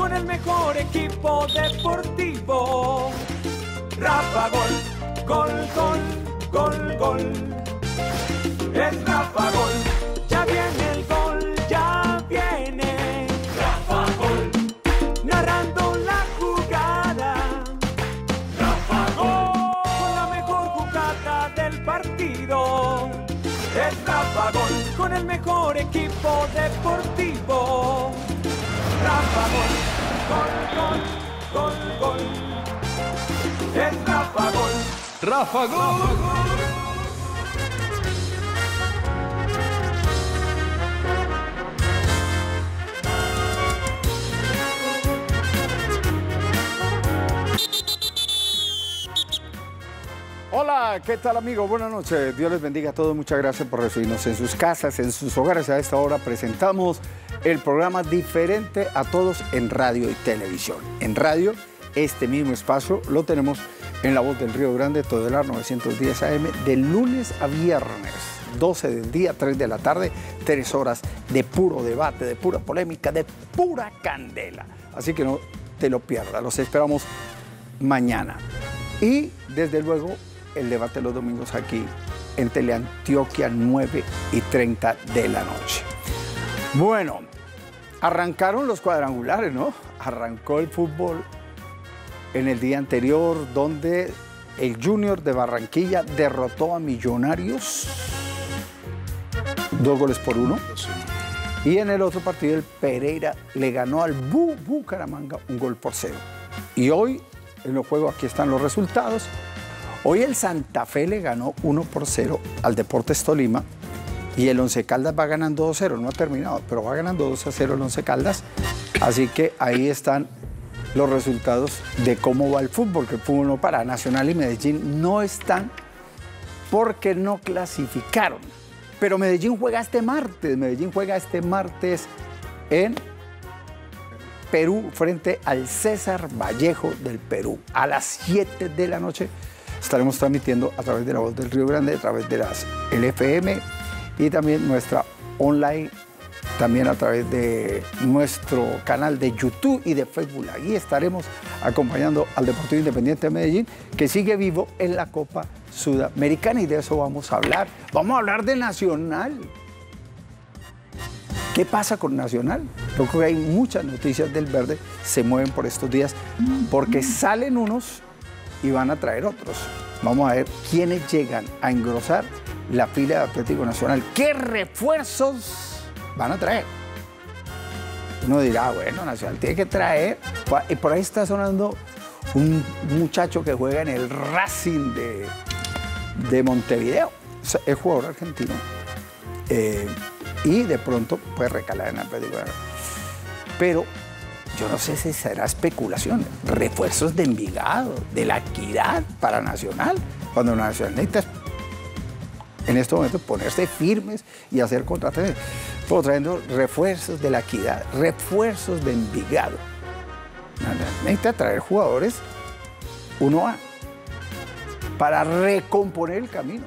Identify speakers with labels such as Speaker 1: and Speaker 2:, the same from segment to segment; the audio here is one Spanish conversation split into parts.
Speaker 1: con el mejor equipo deportivo. Rafa Gol, gol, gol, gol, gol. Es Rafa Gol, ya viene el gol, ya viene. Rafa Gol, narrando la jugada. Rafa Gol, con la mejor jugada del partido. Es Rafa Gol, con el mejor equipo deportivo. Rafa Gol, gol, gol, gol, gol. Es Rafa Gol.
Speaker 2: Rafa Gol.
Speaker 3: Hola, ¿qué tal amigos? Buenas noches, Dios les bendiga a todos, muchas gracias por recibirnos en sus casas, en sus hogares. A esta hora presentamos el programa Diferente a Todos en radio y televisión. En radio, este mismo espacio lo tenemos en La Voz del Río Grande, Todelar 910 AM, de lunes a viernes, 12 del día, 3 de la tarde, 3 horas de puro debate, de pura polémica, de pura candela. Así que no te lo pierdas, los esperamos mañana. Y desde luego, el debate los domingos aquí en Teleantioquia, 9:30 de la noche. Bueno, arrancaron los cuadrangulares, ¿no? Arrancó el fútbol en el día anterior, donde el Junior de Barranquilla derrotó a Millonarios 2-1. Y en el otro partido, el Pereira le ganó al Bucaramanga 1-0. Y hoy, en los juegos, aquí están los resultados. Hoy el Santa Fe le ganó 1-0 al Deportes Tolima y el Once Caldas va ganando 2-0, no ha terminado, pero va ganando 2-0 el Once Caldas. Así que ahí están los resultados de cómo va el fútbol, que el fútbol no para. Nacional y Medellín no están porque no clasificaron. Pero Medellín juega este martes en Perú frente al César Vallejo del Perú. A las 7 de la noche estaremos transmitiendo a través de La Voz del Río Grande, a través de las LFM y también nuestra online, también a través de nuestro canal de YouTube y de Facebook. Ahí estaremos acompañando al Deportivo Independiente de Medellín, que sigue vivo en la Copa Sudamericana, y de eso vamos a hablar. Vamos a hablar de Nacional. ¿Qué pasa con Nacional? Yo creo que hay muchas noticias del verde, se mueven por estos días, porque salen unos y van a traer otros. Vamos a ver quiénes llegan a engrosar la fila de Atlético Nacional. ¿Qué refuerzos van a traer? Uno dirá, bueno, Nacional tiene que traer. Y por ahí está sonando un muchacho que juega en el Racing de Montevideo. Es jugador argentino. Y de pronto puede recalar en Atlético Nacional. Pero yo no sé si será especulación. Refuerzos de Envigado, de La Equidad para Nacional. Cuando Nacional necesita en estos momentos ponerse firmes y hacer contrataciones. Pero trayendo refuerzos de La Equidad, refuerzos de Envigado. Necesita traer jugadores 1A para recomponer el camino,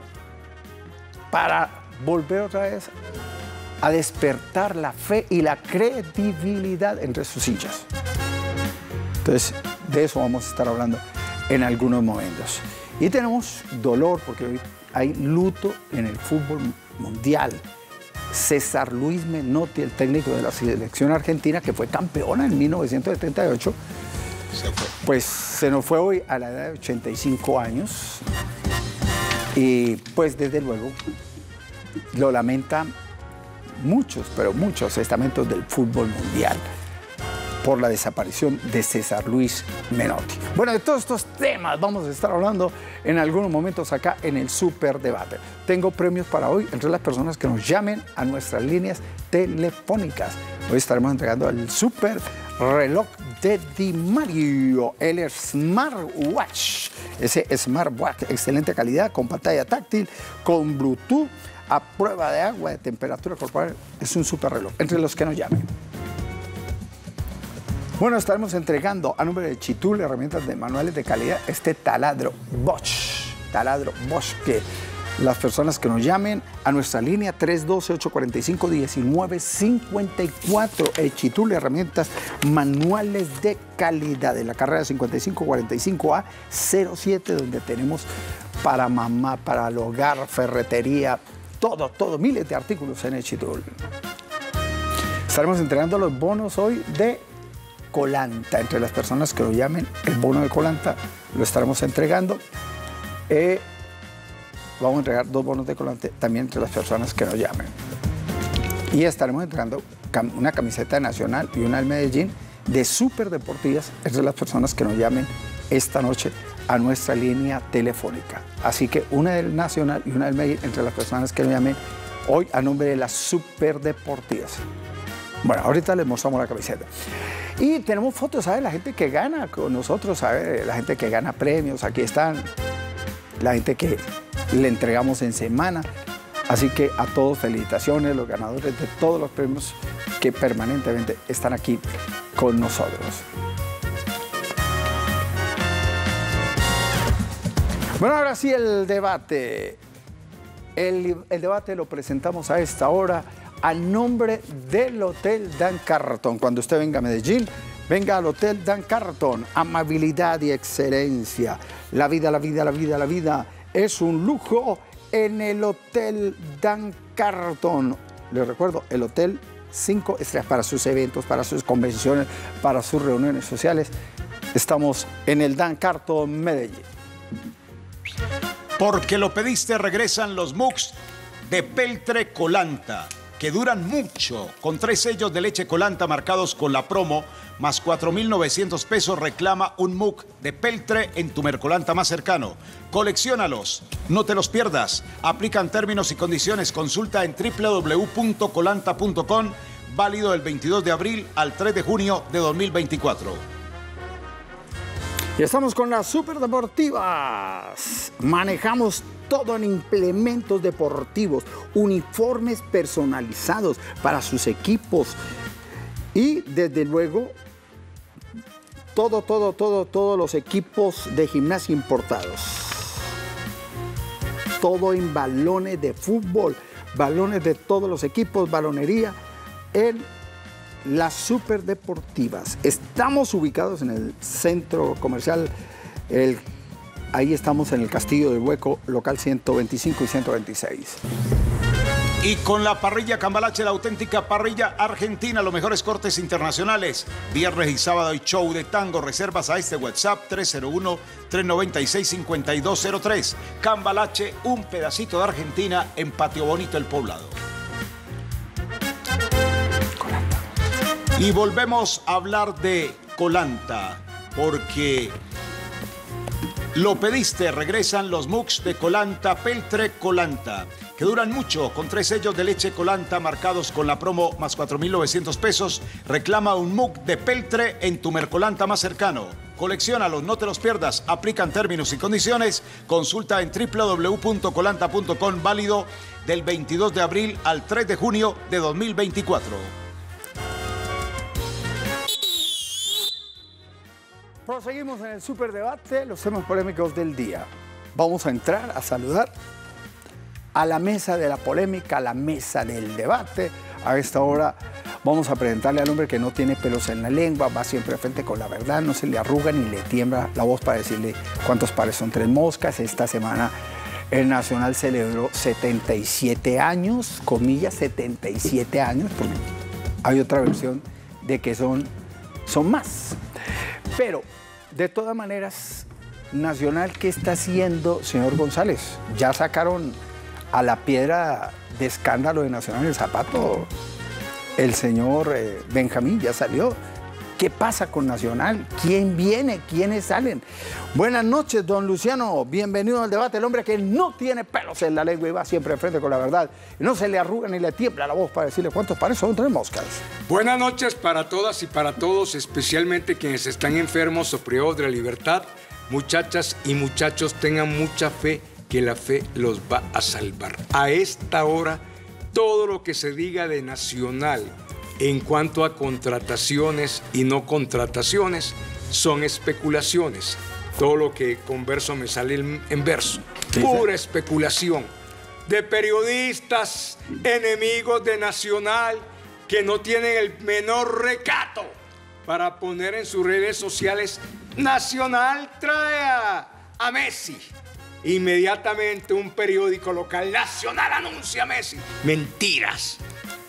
Speaker 3: para volver otra vez a despertar la fe y la credibilidad entre sus hinchas. Entonces, de eso vamos a estar hablando en algunos momentos. Y tenemos dolor porque hoy hay luto en el fútbol mundial. César Luis Menotti, el técnico de la selección argentina, que fue campeona en 1978, pues se nos fue hoy a la edad de 85 años. Y pues desde luego lo lamentan muchos, pero muchos estamentos del fútbol mundial por la desaparición de César Luis Menotti. Bueno, de todos estos temas vamos a estar hablando en algunos momentos acá en el Super Debate. Tengo premios para hoy entre las personas que nos llamen a nuestras líneas telefónicas. Hoy estaremos entregando el Super Reloj de Di Mario, el Smartwatch. Ese Smartwatch, excelente calidad, con pantalla táctil, con Bluetooth, a prueba de agua, de temperatura corporal. Es un super reloj, entre los que nos llamen. Bueno, estaremos entregando a nombre de Chitul, herramientas de manuales de calidad, este taladro Bosch, que las personas que nos llamen a nuestra línea 312-845-1954. Echitul, herramientas manuales de calidad, en la carrera 5545A07, donde tenemos para mamá, para el hogar, ferretería, todo, miles de artículos en Echitul. Estaremos entregando los bonos hoy de Colanta. Entre las personas que lo llamen, el bono de Colanta lo estaremos entregando. Vamos a entregar 2 bonos de Colanta también entre las personas que nos llamen. Y estaremos entregando una camiseta de Nacional y una del Medellín de súper deportivas entre las personas que nos llamen esta noche a nuestra línea telefónica. Así que una del Nacional y una del Medellín entre las personas que nos llamen hoy a nombre de las súper deportivas. Bueno, ahorita les mostramos la camiseta. Y tenemos fotos, ¿sabes? La gente que gana con nosotros, ¿sabes? La gente que gana premios, aquí están. La gente que le entregamos en semana. Así que a todos felicitaciones, los ganadores de todos los premios que permanentemente están aquí con nosotros. Bueno, ahora sí el debate. El debate lo presentamos a esta hora a nombre del Hotel Dan Carton. Cuando usted venga a Medellín, venga al Hotel Dan Carton. Amabilidad y excelencia. La vida es un lujo en el Hotel Dan Carton. Les recuerdo, el hotel 5 estrellas para sus eventos, para sus convenciones, para sus reuniones sociales. Estamos en el Dan Carton, Medellín.
Speaker 4: Porque lo pediste, regresan los mugs de Peltre Colanta, que duran mucho, con 3 sellos de leche Colanta marcados con la promo, más 4.900 pesos. Reclama un mug de Peltre en tu Mercolanta más cercano. Colecciónalos, no te los pierdas. Aplican términos y condiciones. Consulta en www.colanta.com. Válido del 22 de abril al 3 de junio de 2024.
Speaker 3: Y estamos con las superdeportivas. Manejamos todo en implementos deportivos, uniformes personalizados para sus equipos y desde luego todos los equipos de gimnasia importados. Todo en balones de fútbol, balones de todos los equipos, balonería en las superdeportivas. Estamos ubicados en el centro comercial, ahí estamos en el Castillo del Hueco, local 125 y 126.
Speaker 4: Y con la parrilla Cambalache, la auténtica parrilla argentina, los mejores cortes internacionales. Viernes y sábado hay show de tango. Reservas a este WhatsApp 301-396-5203. Cambalache, un pedacito de Argentina en Patio Bonito, El Poblado. Y volvemos a hablar de Colanta, porque lo pediste, regresan los mugs de Colanta, Peltre Colanta, que duran mucho, con 3 sellos de leche Colanta marcados con la promo más 4.900 pesos. Reclama un mug de Peltre en tu Mercolanta más cercano. Colecciónalos, no te los pierdas. Aplican términos y condiciones. Consulta en www.colanta.com. Válido del 22 de abril al 3 de junio de 2024.
Speaker 3: Proseguimos en el superdebate, los temas polémicos del día. Vamos a entrar a saludar a la mesa de la polémica, a la mesa del debate. A esta hora vamos a presentarle al hombre que no tiene pelos en la lengua, va siempre de frente con la verdad, no se le arruga ni le tiembla la voz para decirle cuántos pares son 3 moscas. Esta semana el Nacional celebró 77 años, comillas, 77 años, porque hay otra versión de que son más. Pero, de todas maneras, Nacional, ¿qué está haciendo, señor González? Ya sacaron a la piedra de escándalo de Nacional el zapato. El señor Benjamín ya salió. ¿Qué pasa con Nacional? ¿Quién viene? ¿Quiénes salen? Buenas noches, don Luciano. Bienvenido al debate. El hombre que no tiene pelos en la lengua y va siempre de frente con la verdad. Y no se le arruga ni le tiembla la voz para decirle cuántos pares son 3 moscas.
Speaker 2: Buenas noches para todas y para todos, especialmente quienes están enfermos o privados de la libertad. Muchachas y muchachos, tengan mucha fe, que la fe los va a salvar. A esta hora, todo lo que se diga de Nacional en cuanto a contrataciones y no contrataciones son especulaciones. Todo lo que converso me sale en verso. Pura especulación. de periodistas enemigos de Nacional que no tienen el menor recato para poner en sus redes sociales: Nacional trae a Messi. Inmediatamente un periódico local: Nacional anuncia a Messi. Mentiras.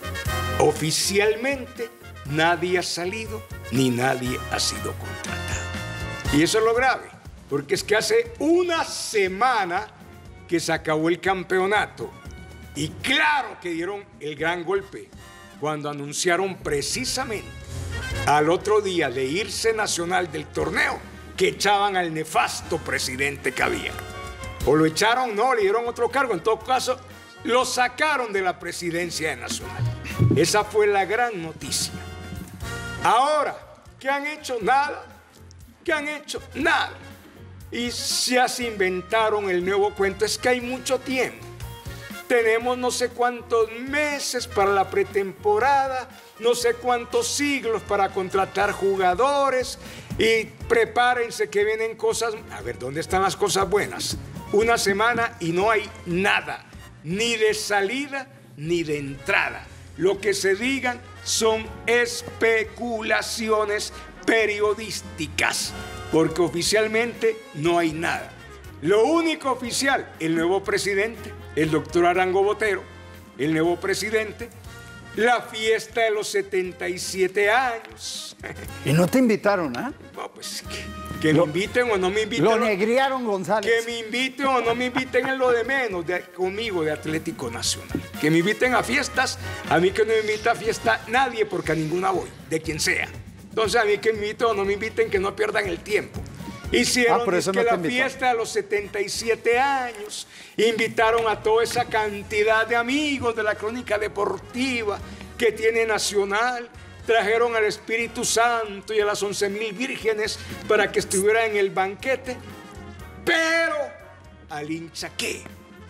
Speaker 2: Oficialmente nadie ha salido ni nadie ha sido contratado. Y eso es lo grave, porque es que hace una semana que se acabó el campeonato y claro que dieron el gran golpe cuando anunciaron precisamente al otro día de irse Nacional del torneo que echaban al nefasto presidente que había. O lo echaron, no, le dieron otro cargo. En todo caso, lo sacaron de la presidencia de Nacional. Esa fue la gran noticia. Ahora, ¿qué han hecho? Nada. ¿Qué han hecho? Nada. Y ya se inventaron el nuevo cuento. Es que hay mucho tiempo. Tenemos no sé cuántos meses para la pretemporada, no sé cuántos siglos para contratar jugadores y prepárense que vienen cosas. A ver, ¿dónde están las cosas buenas? Una semana y no hay nada, ni de salida ni de entrada. Lo que se digan son especulaciones periodísticas, porque oficialmente no hay nada. Lo único oficial, el nuevo presidente, el doctor Arango Botero, el nuevo presidente, la fiesta de los 77 años.
Speaker 3: ¿Y no te invitaron, ah?
Speaker 2: No, pues que me inviten o no me inviten.
Speaker 3: Lo negriaron, González.
Speaker 2: Que me inviten o no me inviten es lo de menos conmigo de Atlético Nacional. Que me inviten a fiestas, a mí que no me invita a fiesta nadie porque a ninguna voy, de quien sea. Entonces a mí que me inviten o no me inviten, que no pierdan el tiempo. Hicieron que la fiesta de los 77 años, invitaron a toda esa cantidad de amigos de la crónica deportiva que tiene Nacional, trajeron al Espíritu Santo y a las 11,000 vírgenes para que estuvieran en el banquete, pero al hincha ¿qué?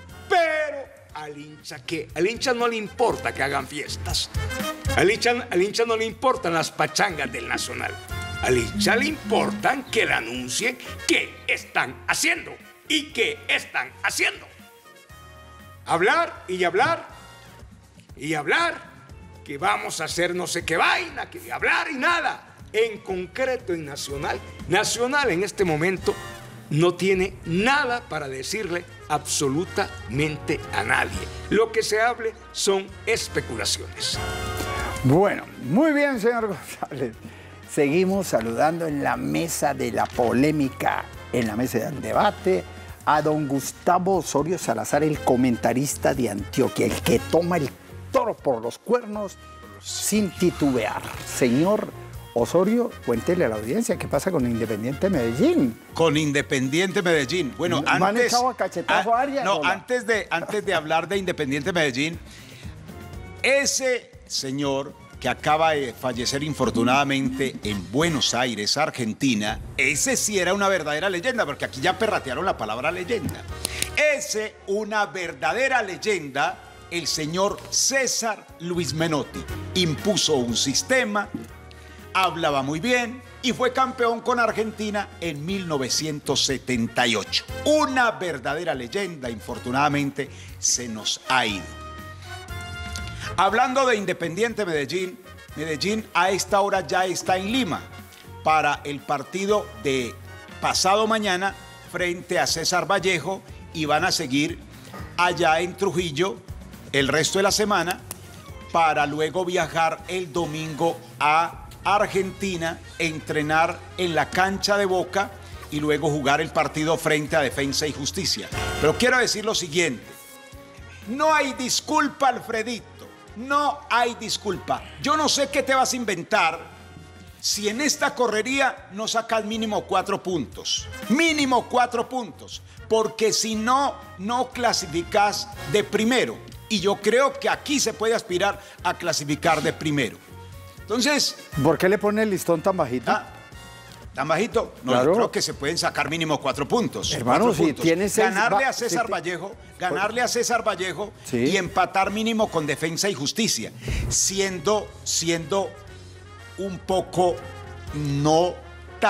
Speaker 2: Al hincha no le importa que hagan fiestas, al hincha no le importan las pachangas del Nacional. Al hincha le importan que le anuncien qué están haciendo y qué están haciendo. Hablar y hablar y hablar, que vamos a hacer no sé qué vaina, que hablar y nada. En concreto en Nacional, Nacional en este momento no tiene nada para decirle absolutamente a nadie. Lo que se hable son especulaciones.
Speaker 3: Bueno, muy bien, señor González. Seguimos saludando en la mesa de la polémica, en la mesa del debate, a don Gustavo Osorio Salazar, el comentarista de Antioquia, el que toma el toro por los cuernos sin titubear. Señor Osorio, cuéntele a la audiencia qué pasa con Independiente Medellín.
Speaker 4: Con Independiente Medellín. Bueno, antes, antes de hablar de Independiente Medellín, ese señor que acaba de fallecer infortunadamente en Buenos Aires, Argentina, ese sí era una verdadera leyenda, porque aquí ya perratearon la palabra leyenda. Ese, una verdadera leyenda, el señor César Luis Menotti, impuso un sistema, hablaba muy bien y fue campeón con Argentina en 1978. Una verdadera leyenda, infortunadamente, se nos ha ido. Hablando de Independiente Medellín, Medellín a esta hora ya está en Lima para el partido de pasado mañana frente a César Vallejo y van a seguir allá en Trujillo el resto de la semana para luego viajar el domingo a Argentina, entrenar en la cancha de Boca y luego jugar el partido frente a Defensa y Justicia. Pero quiero decir lo siguiente, no hay disculpa, Alfredito. No hay disculpa. Yo no sé qué te vas a inventar si en esta correría no sacas mínimo 4 puntos. Mínimo 4 puntos. Porque si no, no clasificas de primero. Y yo creo que aquí se puede aspirar a clasificar de primero. Entonces...
Speaker 3: ¿Por qué le pone el listón tan bajito?
Speaker 4: ¿Tan bajito? No,
Speaker 3: claro.
Speaker 4: Yo creo que se pueden sacar mínimo 4 puntos.
Speaker 3: Hermano, si tienes...
Speaker 4: Ganarle a César Vallejo, sí, y empatar mínimo con Defensa y Justicia, siendo un poco no tan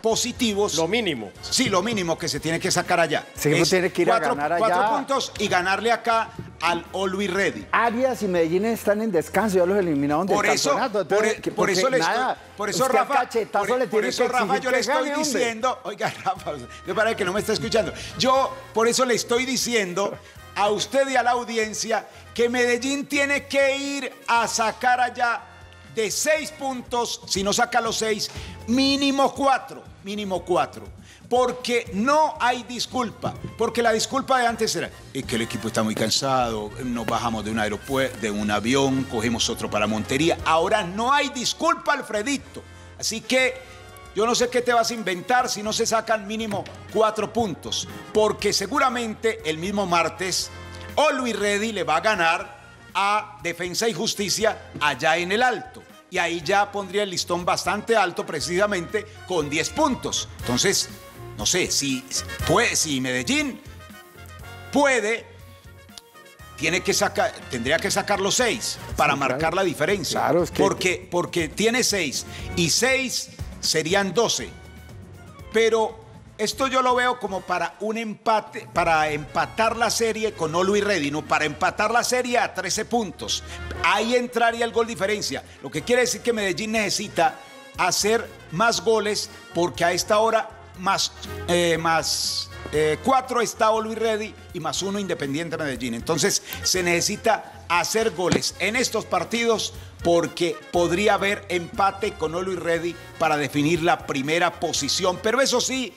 Speaker 4: positivos.
Speaker 5: Lo mínimo.
Speaker 4: Sí, lo mínimo que se tiene que sacar allá.
Speaker 3: Sí, uno tiene que ir a ganar allá.
Speaker 4: 4 puntos y ganarle acá al Always Ready.
Speaker 3: Arias y Medellín están en descanso, ya los eliminaron del campeonato. Entonces,
Speaker 4: por eso le estoy, por eso
Speaker 3: usted a
Speaker 4: Rafa,
Speaker 3: cachetazo le tiene que
Speaker 4: Rafa, yo le
Speaker 3: exigir que
Speaker 4: estoy
Speaker 3: gane,
Speaker 4: diciendo, oiga Rafa, me parece que no me está escuchando. Yo por eso le estoy diciendo a usted y a la audiencia que Medellín tiene que ir a sacar allá de 6 puntos, si no saca los 6, mínimo 4, porque no hay disculpa, porque la disculpa de antes era que el equipo está muy cansado, nos bajamos de un aeropuerto, de un avión, cogemos otro para Montería. Ahora no hay disculpa, Alfredito, así que yo no sé qué te vas a inventar si no se sacan mínimo 4 puntos, porque seguramente el mismo martes Always Ready le va a ganar a Defensa y Justicia allá en el Alto. Y ahí ya pondría el listón bastante alto, precisamente con 10 puntos. Entonces, no sé, si Medellín puede, tendría que sacar los 6 para marcar la diferencia.
Speaker 3: Claro, es que...
Speaker 4: porque tiene 6 y 6 serían 12. Pero esto yo lo veo como para un empate, para empatar la serie con Always Ready, no, para empatar la serie a 13 puntos. Ahí entraría el gol diferencia. Lo que quiere decir que Medellín necesita hacer más goles porque a esta hora más 4 está Always Ready y más 1 Independiente Medellín. Entonces se necesita hacer goles en estos partidos porque podría haber empate con Always Ready para definir la primera posición. Pero eso sí,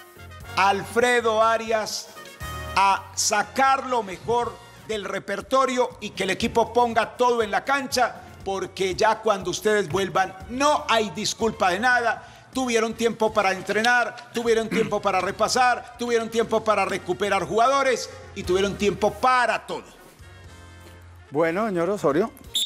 Speaker 4: Alfredo Arias a sacar lo mejor del repertorio y que el equipo ponga todo en la cancha, porque ya cuando ustedes vuelvan no hay disculpa de nada. Tuvieron tiempo para entrenar, tuvieron tiempo para repasar, tuvieron tiempo para recuperar jugadores y tuvieron tiempo para todo.
Speaker 3: Bueno, señor Osorio,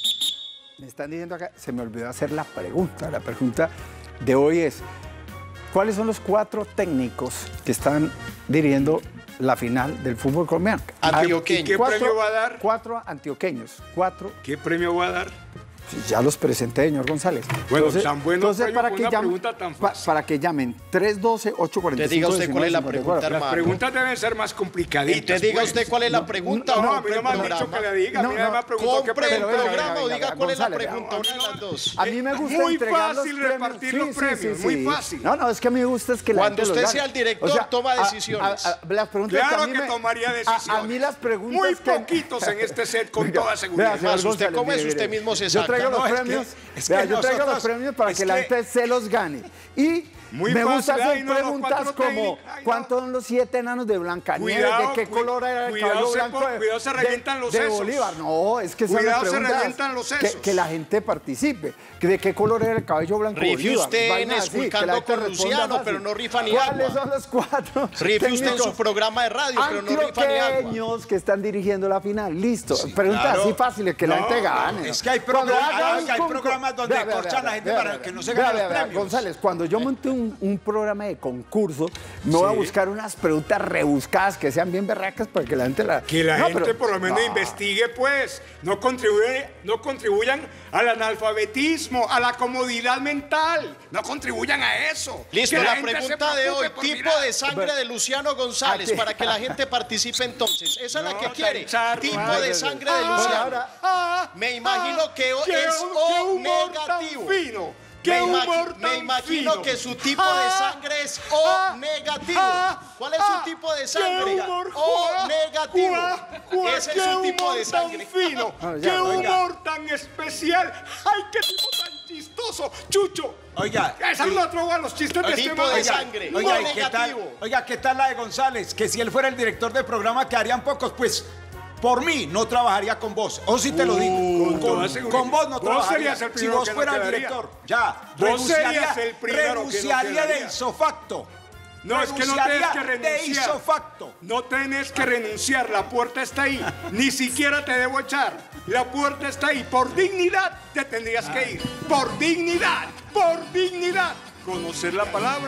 Speaker 3: me están diciendo acá, se me olvidó hacer la pregunta. La pregunta de hoy es: ¿cuáles son los 4 técnicos que están dirigiendo la final del fútbol colombiano?
Speaker 5: Antioqueño.
Speaker 2: ¿Qué premio va a dar?
Speaker 3: 4 antioqueños. 4.
Speaker 2: ¿Qué premio va a dar?
Speaker 3: Ya los presenté, señor González.
Speaker 2: Bueno, tan bueno
Speaker 3: entonces
Speaker 2: premio
Speaker 3: para
Speaker 2: con
Speaker 3: que
Speaker 2: una
Speaker 3: llamen,
Speaker 2: pregunta tan fácil.
Speaker 3: para que llamen 312-845.
Speaker 5: Te diga usted cuál es la pregunta,
Speaker 2: Las
Speaker 5: hermano.
Speaker 2: preguntas deben ser más complicaditas.
Speaker 5: Te diga
Speaker 2: pues.
Speaker 5: usted cuál es la pregunta.
Speaker 2: No, a mí no me han dicho que le diga. A mí me han preguntado qué
Speaker 5: Compre el
Speaker 2: pregunta.
Speaker 5: programa o diga cuál es la
Speaker 3: González,
Speaker 5: pregunta, una de las dos.
Speaker 3: A mí me gusta
Speaker 2: Muy
Speaker 3: entregar
Speaker 2: fácil
Speaker 3: los premios.
Speaker 2: repartir los premios, muy fácil.
Speaker 3: No, es que a mí me gusta es que la
Speaker 5: Cuando
Speaker 3: gente los
Speaker 5: usted
Speaker 3: gane.
Speaker 5: sea el director, toma decisiones.
Speaker 3: Las preguntas
Speaker 2: Claro
Speaker 3: a mí
Speaker 2: que tomaría decisiones.
Speaker 3: A mí las preguntas
Speaker 2: Muy
Speaker 3: que...
Speaker 2: poquitos en este set, con
Speaker 3: Venga,
Speaker 2: toda seguridad.
Speaker 3: vea, señor
Speaker 5: Más, usted
Speaker 3: González,
Speaker 5: cómo es,
Speaker 3: mire,
Speaker 5: usted
Speaker 3: mire.
Speaker 5: mismo se
Speaker 3: Yo
Speaker 5: saca.
Speaker 3: traigo los
Speaker 4: No, es que-
Speaker 3: premios,
Speaker 4: es que
Speaker 3: vea, yo traigo los
Speaker 4: nosotros-
Speaker 3: premios para
Speaker 4: es
Speaker 3: que la
Speaker 4: que-
Speaker 3: gente se los gane. Y
Speaker 2: Muy
Speaker 3: me gusta
Speaker 2: fácil,
Speaker 3: hacer
Speaker 2: ay, no, los
Speaker 3: preguntas
Speaker 2: 4
Speaker 3: como
Speaker 2: técnicos, ay, no.
Speaker 3: ¿cuántos son los 7 enanos de Blancanieves?
Speaker 2: Cuidado,
Speaker 3: ¿De qué color era el
Speaker 2: cuidado
Speaker 3: cabello
Speaker 2: se
Speaker 3: blanco?
Speaker 2: cuidado se revientan los
Speaker 3: de
Speaker 2: sesos.
Speaker 3: Bolívar. No, es que son
Speaker 2: Cuidado,
Speaker 3: las
Speaker 2: se
Speaker 3: preguntas
Speaker 2: revientan los sesos.
Speaker 3: que la gente participe. ¿De qué color era el cabello blanco de
Speaker 5: Rife
Speaker 3: Bolívar?
Speaker 5: usted en
Speaker 3: Vainas así, que la
Speaker 5: Esculcando
Speaker 3: gente
Speaker 5: con
Speaker 3: responda
Speaker 5: Luciano,
Speaker 3: fácil.
Speaker 5: pero no rifa ni
Speaker 3: ¿Cuáles
Speaker 5: agua.
Speaker 3: son los 4
Speaker 5: Rife usted en su programa de radio, pero no rifa ni agua.
Speaker 3: antioqueños que están dirigiendo la final? Listo.
Speaker 4: Sí,
Speaker 3: Preguntas
Speaker 4: claro.
Speaker 3: así fáciles que la gente gane.
Speaker 4: No, es que hay
Speaker 3: Cuando
Speaker 4: programas-
Speaker 3: haga un
Speaker 4: oiga, hay
Speaker 3: concurso-
Speaker 4: programas donde
Speaker 3: Vea, vea,
Speaker 4: acorchan a la
Speaker 3: vea,
Speaker 4: gente
Speaker 3: vea,
Speaker 4: para
Speaker 3: vea,
Speaker 4: que no se
Speaker 3: vea,
Speaker 4: ganen
Speaker 3: vea,
Speaker 4: los
Speaker 3: vea,
Speaker 4: premios.
Speaker 3: González, cuando yo monte un programa de concurso, me voy a buscar unas preguntas rebuscadas que sean bien berracas para que la gente la...
Speaker 2: Que la
Speaker 3: No,
Speaker 2: gente
Speaker 3: pero-
Speaker 2: por lo menos
Speaker 3: no.
Speaker 2: investigue, pues. No contribuyan al analfabetismo, a la comodidad mental. No contribuyan a eso.
Speaker 5: Listo,
Speaker 2: Que
Speaker 5: la
Speaker 2: gente se
Speaker 5: pregunta de hoy,
Speaker 2: preocupe por
Speaker 5: tipo
Speaker 2: mirar.
Speaker 5: de sangre de Luciano González,
Speaker 3: Aquí.
Speaker 5: para que la gente participe entonces. Esa es la
Speaker 2: No,
Speaker 5: que quiere.
Speaker 2: tan charro.
Speaker 5: Tipo
Speaker 2: Ay,
Speaker 5: de
Speaker 2: ay,
Speaker 5: sangre
Speaker 2: ay.
Speaker 5: de Luciano.
Speaker 3: Ahora-
Speaker 5: Me imagino que
Speaker 2: qué
Speaker 5: es O
Speaker 2: humor tan
Speaker 5: negativo.
Speaker 2: fino. Qué humor
Speaker 5: Me
Speaker 2: tan
Speaker 5: imagino
Speaker 2: fino.
Speaker 5: que su tipo de sangre es O negativo. ¿Cuál es su tipo de sangre?
Speaker 2: Qué humor,
Speaker 5: O negativo. Ese es
Speaker 2: qué
Speaker 5: su tipo
Speaker 2: humor
Speaker 5: de sangre.
Speaker 2: tan fino,
Speaker 3: Ah, ya,
Speaker 2: qué
Speaker 3: oiga.
Speaker 2: humor tan especial. Ay, qué tipo tan chistoso, Chucho.
Speaker 4: Oiga,
Speaker 2: Esa no trova los chistes de
Speaker 5: El
Speaker 2: este
Speaker 5: tipo de
Speaker 2: man.
Speaker 5: sangre.
Speaker 4: Oiga,
Speaker 5: O
Speaker 4: ¿y qué tal?
Speaker 5: negativo.
Speaker 4: Oiga, ¿qué tal la de González? Que si él fuera el director del programa quedarían pocos, pues por mí no trabajaría con vos. O si te lo digo,
Speaker 2: Con toda seguridad.
Speaker 4: con vos no
Speaker 2: Vos
Speaker 4: trabajaría.
Speaker 2: serías el
Speaker 4: Si
Speaker 2: primero
Speaker 4: vos
Speaker 2: que no
Speaker 4: fueras el
Speaker 2: quedaría.
Speaker 4: director, ya.
Speaker 2: Vos serías el primero que no
Speaker 4: renunciaría
Speaker 2: quedaría.
Speaker 4: de isofacto.
Speaker 2: No, es que no tenés que
Speaker 4: Renunciaría de
Speaker 2: renunciar.
Speaker 4: isofacto.
Speaker 2: No tenés que renunciar, la puerta está ahí. Ni siquiera te debo echar. La puerta está ahí. Por dignidad te tendrías que ir. Por dignidad, por dignidad. Conocer la palabra.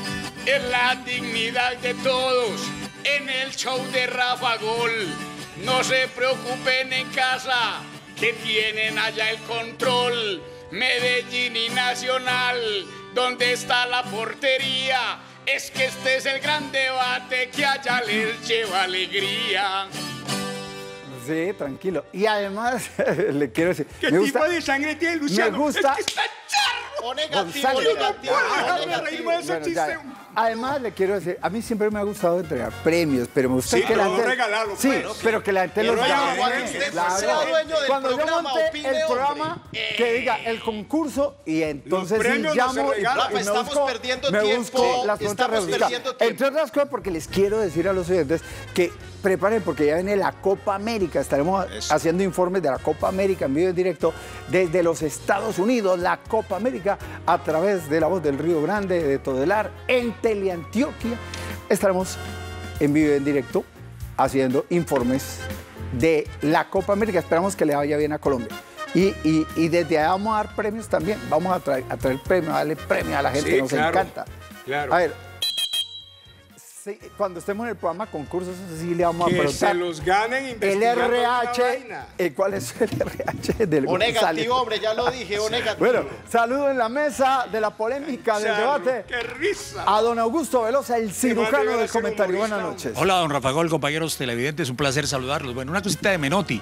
Speaker 6: Es la dignidad de todos en el show de Rafa Gol. No se preocupen en casa, que tienen allá el control. Medellín y Nacional ¿Dónde está la portería? Es que este es el gran debate que allá les lleva alegría.
Speaker 3: Sí, tranquilo. Y además, le quiero decir...
Speaker 2: ¿Qué
Speaker 3: me
Speaker 2: tipo de sangre tiene Luciano?
Speaker 3: Me gusta...
Speaker 2: Es que está charro.
Speaker 5: O negativo,
Speaker 3: González.
Speaker 5: negativo,
Speaker 2: Déjame reírme de ese
Speaker 3: Bueno,
Speaker 2: chiste.
Speaker 3: ya. Además, le quiero decir, a mí siempre me ha gustado entregar premios, pero me gusta
Speaker 2: Sí,
Speaker 3: que la
Speaker 2: pero
Speaker 3: gente...
Speaker 2: regalarlo,
Speaker 3: sí,
Speaker 2: pues.
Speaker 3: pero que la gente los
Speaker 5: Pero
Speaker 3: gane.
Speaker 5: cuando usted sea dueño del
Speaker 3: Cuando yo
Speaker 5: programa,
Speaker 3: monte
Speaker 5: opine,
Speaker 3: el
Speaker 5: hombre.
Speaker 3: programa, que diga el concurso y entonces
Speaker 2: Los
Speaker 3: sí
Speaker 2: premios no se
Speaker 3: llamo y
Speaker 2: regalan.
Speaker 5: Rafa,
Speaker 3: me
Speaker 5: estamos
Speaker 3: busco,
Speaker 5: perdiendo
Speaker 3: me
Speaker 5: tiempo,
Speaker 3: busco las preguntas
Speaker 5: estamos
Speaker 3: rebuscadas.
Speaker 5: perdiendo tiempo.
Speaker 3: Entre otras cosas, porque les quiero decir a los oyentes que preparen porque ya viene la Copa América. Estaremos haciendo informes de la Copa América en vivo y en directo desde los Estados Unidos. La Copa América a través de La Voz del Río Grande, de Todelar, en Teleantioquia. Estaremos en vivo y en directo haciendo informes de la Copa América. Esperamos que le vaya bien a Colombia. Y desde allá vamos a dar premios también. Vamos a traer premios, a darle premios a la gente
Speaker 2: Sí,
Speaker 3: que nos
Speaker 2: claro,
Speaker 3: encanta.
Speaker 2: claro.
Speaker 3: A ver, sí, cuando estemos en el programa concursos, sí le vamos a
Speaker 2: Que
Speaker 3: preguntar.
Speaker 2: se los ganen
Speaker 3: El
Speaker 2: investigando la
Speaker 3: RH,
Speaker 2: vaina.
Speaker 3: ¿cuál es el RH del
Speaker 5: O
Speaker 3: González?
Speaker 5: negativo, hombre, ya lo dije, o negativo.
Speaker 3: Bueno, saludo en la mesa de la polémica, del
Speaker 2: Charro,
Speaker 3: debate,
Speaker 2: ¡Qué risa!
Speaker 3: a don Augusto Velosa, el cirujano
Speaker 2: iba a
Speaker 3: del
Speaker 2: ser
Speaker 3: comentario.
Speaker 2: humorista,
Speaker 3: Buenas noches.
Speaker 7: Hola, don Rafa Gol, compañeros televidentes, un placer saludarlos. Bueno, una cosita de Menotti.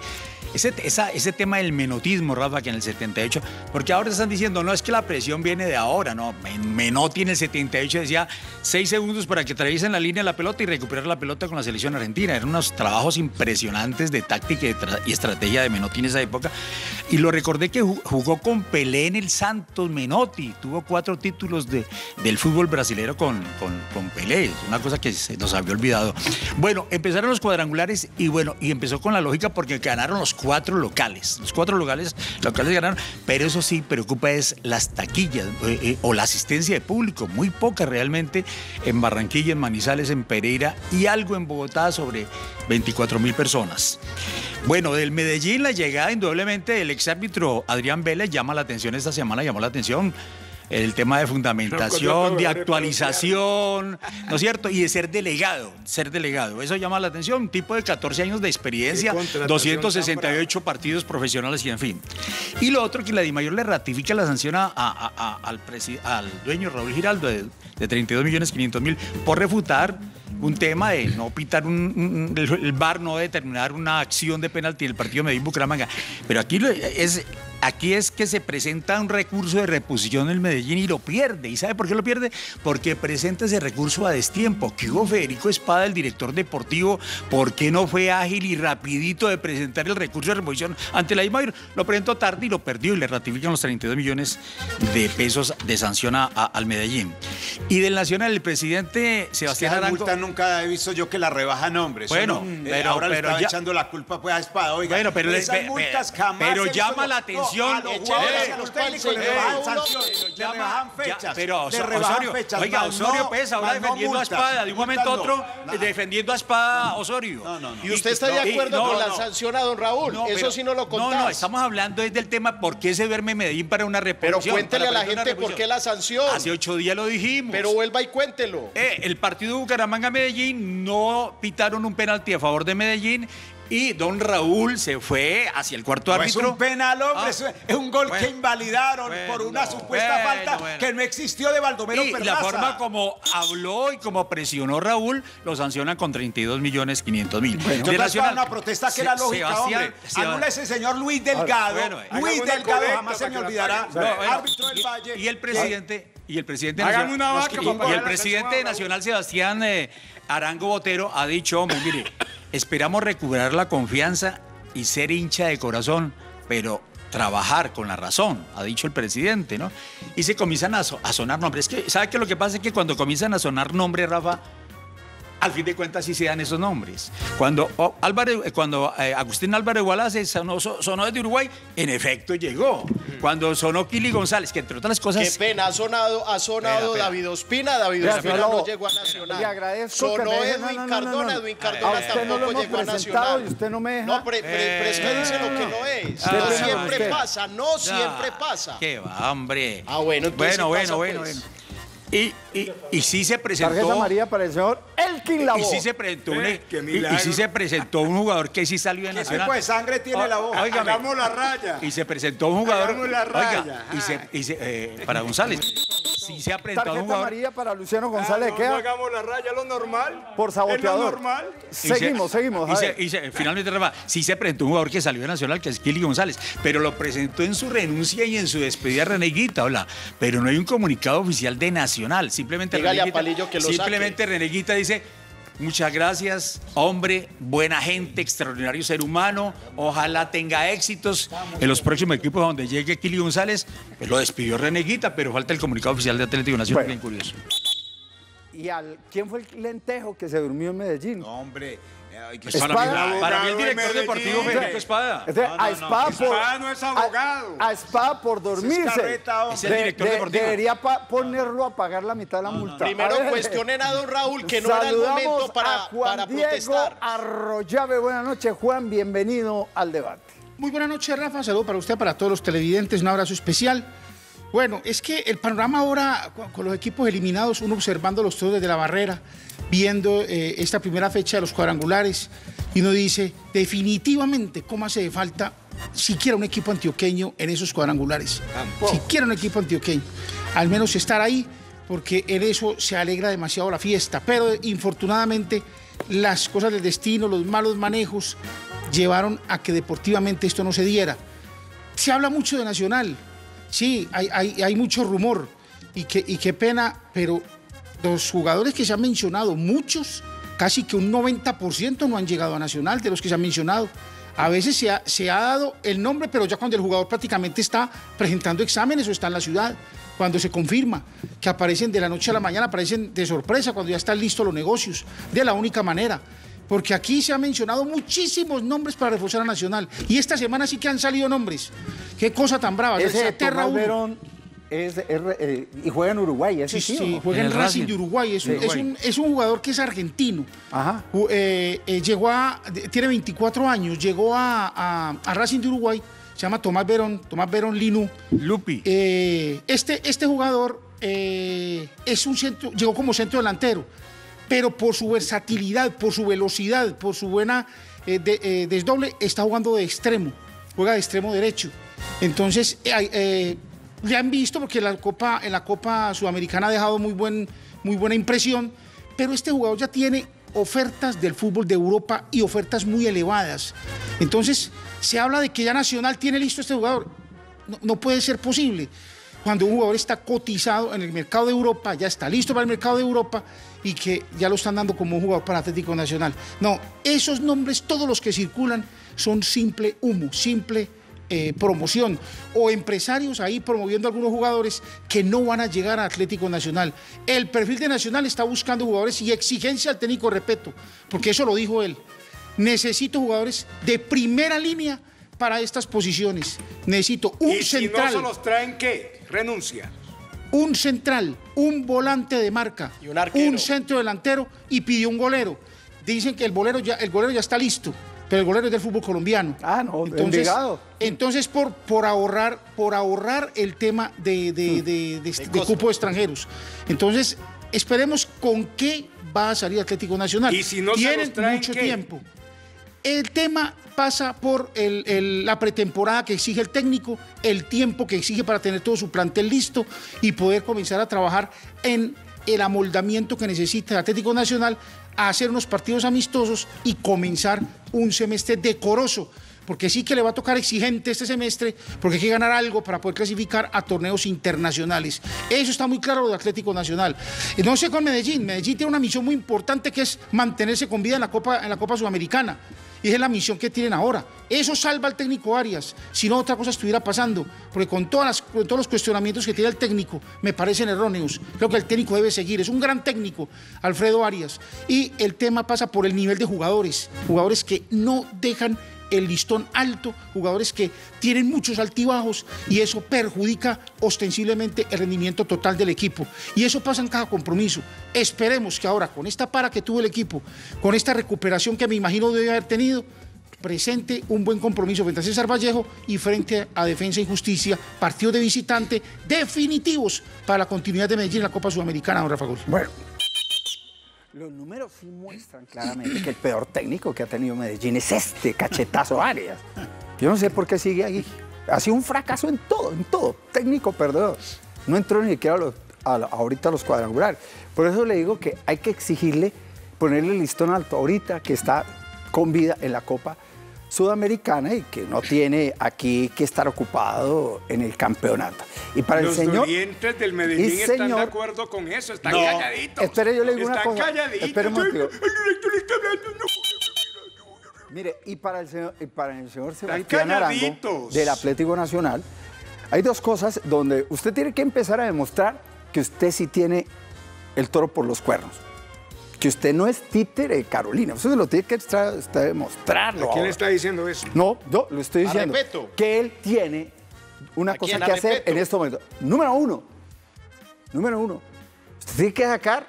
Speaker 7: Ese tema del menotismo, Rafa, que en el 78, porque ahora están diciendo, no, es que la presión viene de ahora, no. Menotti en el 78 decía 6 segundos para que atraviesen la línea de la pelota y recuperar la pelota con la selección argentina. Eran unos trabajos impresionantes de táctica y estrategia de Menotti en esa época. Y lo recordé que jugó con Pelé en el Santos. Menotti tuvo 4 títulos del fútbol brasileño con Pelé. Es una cosa que se nos había olvidado. Bueno, empezaron los cuadrangulares y empezó con la lógica porque ganaron los 4 locales. Los 4 locales ganaron, pero eso sí preocupa es las taquillas o la asistencia de público, muy poca realmente en Barranquilla, en Manizales, en Pereira y algo en Bogotá, sobre 24.000 personas. Bueno, del Medellín la llegada indudablemente del exárbitro Adrián Vélez llama la atención esta semana, llamó la atención. El tema de fundamentación, de actualización, ¿no es cierto? Y de ser delegado. Eso llama la atención. Un tipo de 14 años de experiencia, 268 partidos profesionales y en fin. Y lo otro, que la DIMAYOR le ratifica la sanción al dueño Raúl Giraldo de 32.500.000 por refutar un tema de no pitar el VAR, no determinar una acción de penalti en el partido Medellín-Bucaramanga. Pero aquí es que se presenta un recurso de reposición en el Medellín y lo pierde. ¿Y sabe por qué lo pierde? Porque presenta ese recurso a destiempo. ¿Qué hubo Federico Espada, el director deportivo? ¿Por qué no fue ágil y rapidito de presentar el recurso de reposición ante la DIMAYOR? Lo presentó tarde y lo perdió y le ratifican los 32 millones de pesos de sanción al Medellín. Y del Nacional, el presidente Sebastián Arango...
Speaker 4: Nunca he visto yo que la rebajan, hombre.
Speaker 7: Bueno, pero
Speaker 4: ahora le estaba
Speaker 7: ya...
Speaker 4: echando la culpa pues a Espada. Oiga,
Speaker 7: bueno, pero
Speaker 4: esas multas jamás
Speaker 7: pero
Speaker 4: he visto
Speaker 7: llama
Speaker 4: yo.
Speaker 7: la atención.
Speaker 4: No, a los jugadores y a los técnicos le rebajan sanciones, le rebajan fechas.
Speaker 7: Pero
Speaker 4: le rebajan
Speaker 7: Osorio,
Speaker 4: fechas,
Speaker 7: oiga,
Speaker 4: más
Speaker 7: Osorio
Speaker 4: no-
Speaker 7: Pérez ahora
Speaker 4: más no
Speaker 7: defendiendo a
Speaker 4: multas,
Speaker 7: Espada, de un momento a
Speaker 4: multas
Speaker 7: otro
Speaker 4: no.
Speaker 7: defendiendo a Espada Osorio.
Speaker 4: No.
Speaker 5: ¿Y usted está de acuerdo con la sanción a don Raúl?
Speaker 7: No,
Speaker 5: Eso
Speaker 7: pero-
Speaker 5: sí no lo contás.
Speaker 7: No, estamos hablando desde el tema por qué se duerme Medellín para una
Speaker 5: Pero
Speaker 7: reposición.
Speaker 5: cuéntele a
Speaker 7: para
Speaker 5: la
Speaker 7: una
Speaker 5: gente por
Speaker 7: reposición.
Speaker 5: qué la sanción.
Speaker 7: Hace 8 días lo dijimos.
Speaker 5: Pero vuelva y cuéntelo.
Speaker 7: El partido de Bucaramanga-Medellín no pitaron un penalti a favor de Medellín y don Raúl se fue hacia el cuarto
Speaker 4: No es
Speaker 7: árbitro.
Speaker 4: un penal, hombre, es un gol
Speaker 7: Bueno,
Speaker 4: que invalidaron por una supuesta falta que no existió de Baldomero
Speaker 7: Y
Speaker 4: Perlaza.
Speaker 7: la forma como habló y como presionó Raúl, lo sancionan con 32.500.000.
Speaker 4: Yo estaba una protesta que era lógica, hombre. Anula ese señor Luis Delgado.
Speaker 7: bueno,
Speaker 4: Luis
Speaker 2: hagamos una
Speaker 4: Delgado
Speaker 2: colecta
Speaker 4: jamás se
Speaker 2: para
Speaker 4: me
Speaker 2: que la
Speaker 4: olvidará.
Speaker 2: paguen.
Speaker 4: Árbitro del Valle.
Speaker 7: Y el presidente... Y el presidente,
Speaker 2: Hagan una vaca para
Speaker 7: y
Speaker 2: pagar
Speaker 7: el
Speaker 2: la
Speaker 7: presidente
Speaker 2: sanción,
Speaker 7: nacional, Sebastián Arango Botero, ha dicho, hombre, mire, esperamos recuperar la confianza y ser hincha de corazón, pero trabajar con la razón, ha dicho el presidente, ¿no? Y se comienzan a sonar nombres. Es que, ¿sabe qué? Lo que pasa es que cuando comienzan a sonar nombres, Rafa, al fin de cuentas sí se dan esos nombres. Cuando Agustín Álvarez Wallace sonó desde Uruguay, en efecto llegó. Cuando sonó Kili González, que entre otras cosas...
Speaker 5: Qué pena, ha sonado
Speaker 7: Espera.
Speaker 5: David Ospina. David
Speaker 3: Gracias,
Speaker 5: Ospina no
Speaker 3: Lobo.
Speaker 5: llegó a Nacional.
Speaker 3: Le agradezco que
Speaker 5: Sonó
Speaker 3: me deje-
Speaker 5: Edwin Cardona. Edwin
Speaker 3: A
Speaker 5: Cardona
Speaker 3: usted no lo
Speaker 5: tampoco
Speaker 3: hemos
Speaker 5: llegó a
Speaker 3: presentado y
Speaker 5: Nacional.
Speaker 3: usted no me deja.
Speaker 5: No, pero es que dice lo que no es.
Speaker 3: Qué
Speaker 5: No
Speaker 3: pena,
Speaker 5: siempre
Speaker 3: usted.
Speaker 5: pasa, no siempre pasa.
Speaker 7: ¿Qué va, hombre?
Speaker 5: Ah, bueno, entonces sí pasa,
Speaker 7: bueno.
Speaker 5: pues.
Speaker 7: Y sí se presentó...
Speaker 3: Tarjeta amarilla para el señor Elkin Lavoe.
Speaker 7: Y sí se presentó
Speaker 2: qué
Speaker 7: y
Speaker 2: milagro.
Speaker 7: sí se presentó un jugador que sí salió de
Speaker 4: ¿Qué
Speaker 7: Nacional.
Speaker 4: tipo de sangre tiene la voz?
Speaker 7: Óigame.
Speaker 2: Hagamos la raya.
Speaker 7: Y se presentó un jugador.
Speaker 2: Hagamos la raya.
Speaker 7: Para González. si se ha presentado un
Speaker 3: Tarjeta
Speaker 7: jugador...
Speaker 3: amarilla para Luciano González.
Speaker 2: no,
Speaker 3: ¿Qué?
Speaker 2: no hagamos la raya, lo normal.
Speaker 3: Por saboteador.
Speaker 2: Es lo normal.
Speaker 3: Seguimos. A ver.
Speaker 7: Finalmente, Rafa, sí se presentó un jugador que salió de Nacional, que es Kili González, pero lo presentó en su renuncia y en su despedida René Higuita, hola. Pero no hay un comunicado oficial de Nacional. Simplemente
Speaker 5: Dígale
Speaker 7: René
Speaker 5: a Palillo que lo
Speaker 7: simplemente René Higuita dice: muchas gracias, hombre, buena gente, extraordinario ser humano. Ojalá tenga éxitos en los próximos equipos donde llegue Kili González. Pues lo despidió René Higuita, pero falta el comunicado oficial de Atlético Nacional,
Speaker 3: Bueno.
Speaker 7: bien curioso.
Speaker 3: ¿Y quién fue el lentejo que se durmió en Medellín?
Speaker 4: No, hombre.
Speaker 7: Pues
Speaker 3: Espada.
Speaker 7: para mí el director
Speaker 2: Medellín.
Speaker 7: deportivo Federico Espada.
Speaker 3: Entonces, a Espada por,
Speaker 2: Espada no es abogado.
Speaker 3: A Espada por dormirse.
Speaker 4: carreta, hombre.
Speaker 7: Es el director deportivo.
Speaker 3: Debería ponerlo a pagar la mitad de la multa.
Speaker 5: Primero
Speaker 3: A ver,
Speaker 5: cuestionen a don Raúl, que no era el
Speaker 3: saludamos
Speaker 5: momento
Speaker 3: a
Speaker 5: para
Speaker 3: Juan Diego
Speaker 5: protestar.
Speaker 3: Arroyave. Buenas noches, Juan. Bienvenido al debate.
Speaker 8: Muy buenas noches, Rafa. Saludos para usted, para todos los televidentes. Un abrazo especial. Bueno, es que el panorama ahora, con los equipos eliminados, uno observándolos todos desde la barrera, viendo esta primera fecha de los cuadrangulares, y uno dice, definitivamente, ¿cómo hace falta siquiera un equipo antioqueño en esos cuadrangulares? Siquiera un equipo antioqueño. Al menos estar ahí, porque en eso se alegra demasiado la fiesta. Pero, infortunadamente, las cosas del destino, los malos manejos, llevaron a que deportivamente esto no se diera. Se habla mucho de Nacional, sí, hay mucho rumor, y qué pena, pero los jugadores que se han mencionado, muchos, casi que un 90% no han llegado a Nacional de los que se han mencionado. A veces se ha dado el nombre, pero ya cuando el jugador prácticamente está presentando exámenes o está en la ciudad, cuando se confirma que aparecen de la noche a la mañana, aparecen de sorpresa cuando ya están listos los negocios, de la única manera. Porque aquí se han mencionado muchísimos nombres para reforzar a Nacional. Y esta semana sí que han salido nombres. Qué cosa tan brava.
Speaker 3: Ese
Speaker 8: Aterra
Speaker 3: Tomás
Speaker 8: uno.
Speaker 3: Verón y juega en Uruguay, ese
Speaker 8: Sí,
Speaker 3: ¿o no?
Speaker 8: juega
Speaker 7: En
Speaker 8: en
Speaker 7: el
Speaker 8: Racing
Speaker 7: Racing
Speaker 8: de Uruguay.
Speaker 3: Sí.
Speaker 8: Es un jugador que es argentino.
Speaker 3: Ajá.
Speaker 8: Tiene 24 años, llegó a Racing de Uruguay, se llama Tomás Verón Linú.
Speaker 7: Lupi.
Speaker 8: Este jugador llegó como centro delantero, pero por su versatilidad, por su velocidad, por su buena desdoble, está jugando de extremo, juega de extremo derecho. Entonces, le han visto porque en la Copa Sudamericana ha dejado muy buena impresión, pero este jugador ya tiene ofertas del fútbol de Europa y ofertas muy elevadas. Entonces, se habla de que ya Nacional tiene listo este jugador. No puede ser posible. Cuando un jugador está cotizado en el mercado de Europa, ya está listo para el mercado de Europa y que ya lo están dando como un jugador para Atlético Nacional. No, esos nombres, todos los que circulan, son simple humo, simple promoción, o empresarios ahí promoviendo a algunos jugadores que no van a llegar a Atlético Nacional. El perfil de Nacional está buscando jugadores y exigencia al técnico, respeto, porque eso lo dijo él. Necesito jugadores de primera línea para estas posiciones. Necesito un
Speaker 2: ¿Y
Speaker 8: central.
Speaker 2: si no se los traen, qué? Renuncia.
Speaker 8: Un central, un volante de marca,
Speaker 5: Y un arquero.
Speaker 8: un centro delantero, y pidió un golero. Dicen que el golero ya está listo, pero el golero es del fútbol colombiano.
Speaker 3: Ah, no, Envigado.
Speaker 8: Entonces por ahorrar el tema de cupo de extranjeros. Entonces, esperemos con qué va a salir Atlético Nacional.
Speaker 2: Y si no se
Speaker 8: Tienen
Speaker 2: los traen,
Speaker 8: mucho
Speaker 2: ¿qué?
Speaker 8: tiempo. El tema pasa por la pretemporada que exige el técnico, el tiempo que exige para tener todo su plantel listo y poder comenzar a trabajar en el amoldamiento que necesita el Atlético Nacional, a hacer unos partidos amistosos y comenzar un semestre decoroso, porque sí que le va a tocar exigente este semestre, porque hay que ganar algo para poder clasificar a torneos internacionales. Eso está muy claro lo de Atlético Nacional. No sé con Medellín. Medellín tiene una misión muy importante, que es mantenerse con vida en la Copa Sudamericana. Y esa es la misión que tienen ahora. Eso salva al técnico Arias, si no otra cosa estuviera pasando, porque con todos los cuestionamientos que tiene el técnico me parecen erróneos. Creo que el técnico debe seguir, es un gran técnico, Alfredo Arias. Y el tema pasa por el nivel de jugadores que no dejan el listón alto, jugadores que tienen muchos altibajos, y eso perjudica ostensiblemente el rendimiento total del equipo. Y eso pasa en cada compromiso. Esperemos que ahora, con esta para que tuvo el equipo, con esta recuperación que me imagino debe haber tenido, presente un buen compromiso frente a César Vallejo y frente a Defensa y Justicia, partidos de visitante definitivos para la continuidad de Medellín en la Copa Sudamericana, don Rafa Gol.
Speaker 3: Bueno, los números sí muestran claramente que el peor técnico que ha tenido Medellín es este cachetazo Arias. Yo no sé por qué sigue ahí. Ha sido un fracaso en todo. Técnico perdedor. No entró ni siquiera ahorita a los cuadrangulares. Por eso le digo que hay que exigirle, ponerle el listón alto ahorita que está con vida en la Copa Sudamericana y que no tiene aquí que estar ocupado en el campeonato. Y para
Speaker 2: Los
Speaker 3: el señor...
Speaker 2: dolientes del Medellín están de acuerdo con eso, están calladitos.
Speaker 3: Espere, yo le digo una cosa.
Speaker 2: Están calladitos.
Speaker 3: Espere un momento.
Speaker 2: El director está hablando, no.
Speaker 3: Mire, y para el señor
Speaker 2: Están
Speaker 3: Sebastián Arango
Speaker 2: calladitos.
Speaker 3: del Atlético Nacional, hay dos cosas donde usted tiene que empezar a demostrar que usted sí tiene el toro por los cuernos. Que usted no es títere de Carolina. Usted se lo tiene que usted demostrarlo.
Speaker 2: ¿A quién
Speaker 3: ahora.
Speaker 2: le está diciendo eso?
Speaker 3: No, yo lo estoy diciendo.
Speaker 5: Arrepeto.
Speaker 3: Que él tiene una cosa que hacer
Speaker 5: Arrepeto.
Speaker 3: en este momento. Número uno. Usted tiene que sacar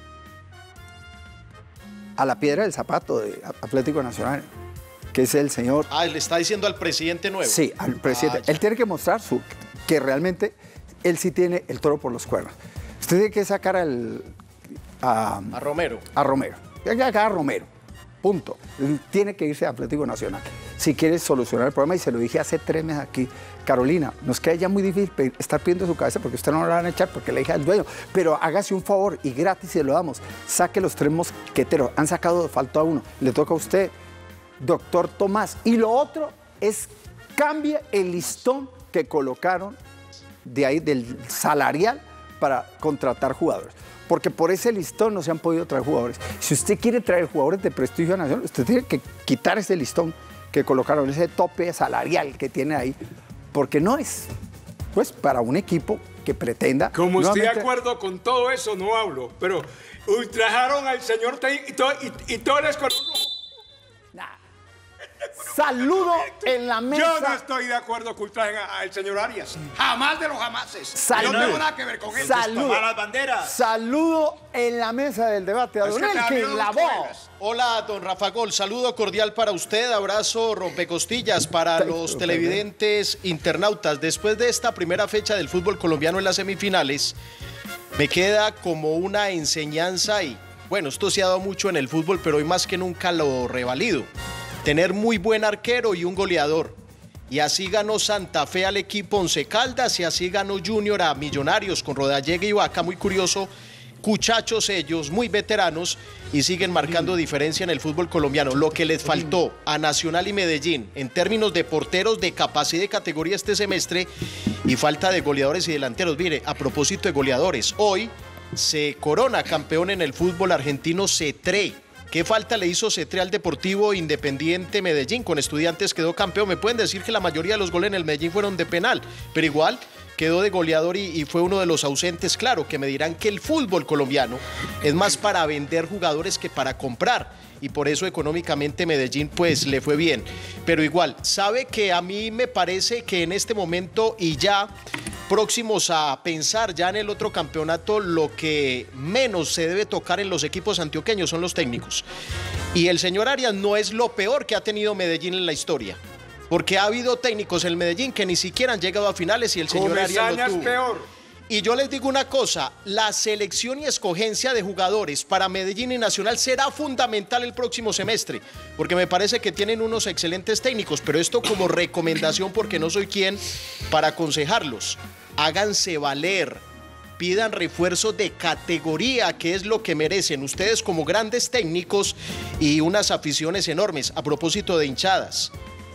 Speaker 3: a la piedra del zapato de Atlético Nacional, que es el señor...
Speaker 5: Ah, le está diciendo al presidente nuevo.
Speaker 3: Sí, al presidente.
Speaker 5: ya.
Speaker 3: Él tiene que mostrar que realmente él sí tiene el toro por los cuernos. Usted tiene que sacar a
Speaker 5: Romero.
Speaker 3: a Romero. A Romero. Punto. Él tiene que irse a Atlético Nacional si quiere solucionar el problema. Y se lo dije hace 3 meses aquí. Carolina, nos queda ya muy difícil estar pidiendo su cabeza porque usted no la van a echar porque la hija del dueño. Pero hágase un favor y gratis se lo damos. Saque los 3 mosqueteros. Han sacado, faltó a uno. Le toca a usted, doctor Tomás. Y lo otro es cambie el listón que colocaron de ahí del salarial para contratar jugadores. Porque por ese listón no se han podido traer jugadores. Si usted quiere traer jugadores de prestigio nacional, usted tiene que quitar ese listón que colocaron, ese tope salarial que tiene ahí, porque no es, pues, para un equipo que pretenda...
Speaker 2: Como estoy de
Speaker 3: nuevamente-
Speaker 2: acuerdo con todo eso, no hablo. Pero ultrajaron al señor y todo les con...
Speaker 3: Saludo en la
Speaker 2: Yo no
Speaker 3: mesa.
Speaker 2: estoy de acuerdo que ultrajen al señor Arias. Jamás de los jamases.
Speaker 3: Salud.
Speaker 2: Yo no tengo nada que ver con él.
Speaker 3: Saludo.
Speaker 5: Para las banderas.
Speaker 3: Saludo en la mesa del debate a
Speaker 2: Es
Speaker 3: don
Speaker 2: que te
Speaker 3: Elkin
Speaker 2: abrieron
Speaker 3: La
Speaker 2: los
Speaker 3: Voz.
Speaker 2: colegas.
Speaker 5: Hola, don Rafa Gol. Saludo cordial para usted. Abrazo rompecostillas para los televidentes internautas. Después de esta primera fecha del fútbol colombiano en las semifinales, me queda como una enseñanza y, bueno, esto se ha dado mucho en el fútbol, pero hoy más que nunca lo revalido. Tener muy buen arquero y un goleador. Y así ganó Santa Fe al equipo Once Caldas y así ganó Junior a Millonarios con Rodallega y Vaca. Muy curioso, cuchachos ellos, muy veteranos y siguen marcando diferencia en el fútbol colombiano. Lo que les faltó a Nacional y Medellín en términos de porteros de capacidad y categoría este semestre y falta de goleadores y delanteros. Mire, a propósito de goleadores, hoy se corona campeón en el fútbol argentino Cetré. ¿Qué falta le hizo Cetré al Deportivo Independiente Medellín? Con Estudiantes quedó campeón. Me pueden decir que la mayoría de los goles en el Medellín fueron de penal, pero igual quedó de goleador y fue uno de los ausentes. Claro, que me dirán que el fútbol colombiano es más para vender jugadores que para comprar. Y por eso económicamente Medellín pues le fue bien. Pero igual, sabe que a mí me parece que en este momento y ya próximos a pensar ya en el otro campeonato, lo que menos se debe tocar en los equipos antioqueños son los técnicos. Y el señor Arias no es lo peor que ha tenido Medellín en la historia. Porque ha habido técnicos en Medellín que ni siquiera han llegado a finales y el señor Arias
Speaker 2: Comesaña
Speaker 5: lo
Speaker 2: es
Speaker 5: tuvo.
Speaker 2: peor.
Speaker 5: Y yo les digo una cosa, la selección y escogencia de jugadores para Medellín y Nacional será fundamental el próximo semestre, porque me parece que tienen unos excelentes técnicos, pero esto como recomendación porque no soy quien para aconsejarlos. Háganse valer, pidan refuerzos de categoría, que es lo que merecen ustedes como grandes técnicos y unas aficiones enormes. A propósito de hinchadas.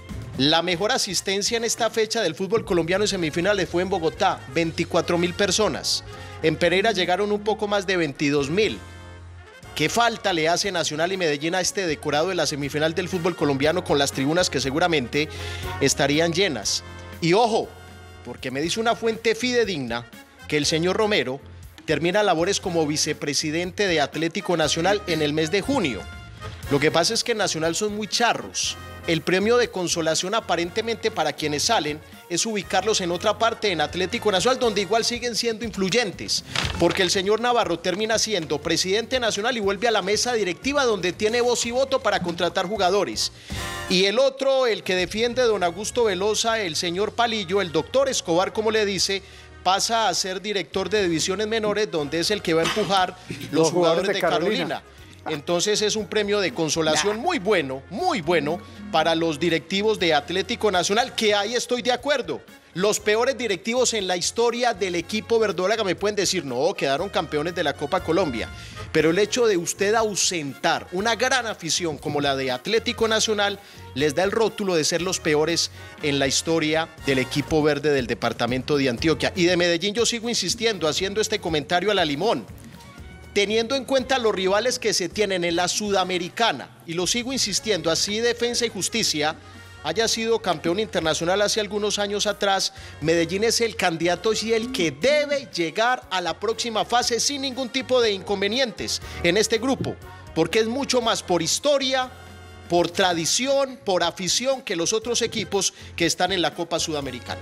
Speaker 5: La mejor asistencia en esta fecha del fútbol colombiano en semifinales fue en Bogotá, 24.000 personas. En Pereira llegaron un poco más de 22.000. ¿Qué falta le hace Nacional y Medellín a este decorado de la semifinal del fútbol colombiano con las tribunas que seguramente estarían llenas? Y ojo, porque me dice una fuente fidedigna que el señor Romero termina labores como vicepresidente de Atlético Nacional en el mes de junio. Lo que pasa es que en Nacional son muy charros. El premio de consolación aparentemente para quienes salen es ubicarlos en otra parte en Atlético Nacional, donde igual siguen siendo influyentes, porque el señor Navarro termina siendo presidente nacional y vuelve a la mesa directiva donde tiene voz y voto para contratar jugadores. Y el otro, el que defiende don Augusto Velosa, el señor Palillo, el doctor Escobar, como le dice, pasa a ser director de divisiones menores, donde es el que va a empujar los jugadores de Carolina. Entonces es un premio de consolación muy bueno para los directivos de Atlético Nacional, que ahí estoy de acuerdo. Los peores directivos en la historia del equipo verdolaga. Me pueden decir, no, quedaron campeones de la Copa Colombia. Pero el hecho de usted ausentar una gran afición como la de Atlético Nacional les da el rótulo de ser los peores en la historia del equipo verde del departamento de Antioquia. Y de Medellín yo sigo insistiendo, haciendo este comentario a la limón. Teniendo en cuenta los rivales que se tienen en la Sudamericana, y lo sigo insistiendo, así Defensa y Justicia haya sido campeón internacional hace algunos años atrás, Medellín es el candidato y el que debe llegar a la próxima fase sin ningún tipo de inconvenientes en este grupo, porque es mucho más por historia, por tradición, por afición que los otros equipos que están en la Copa Sudamericana.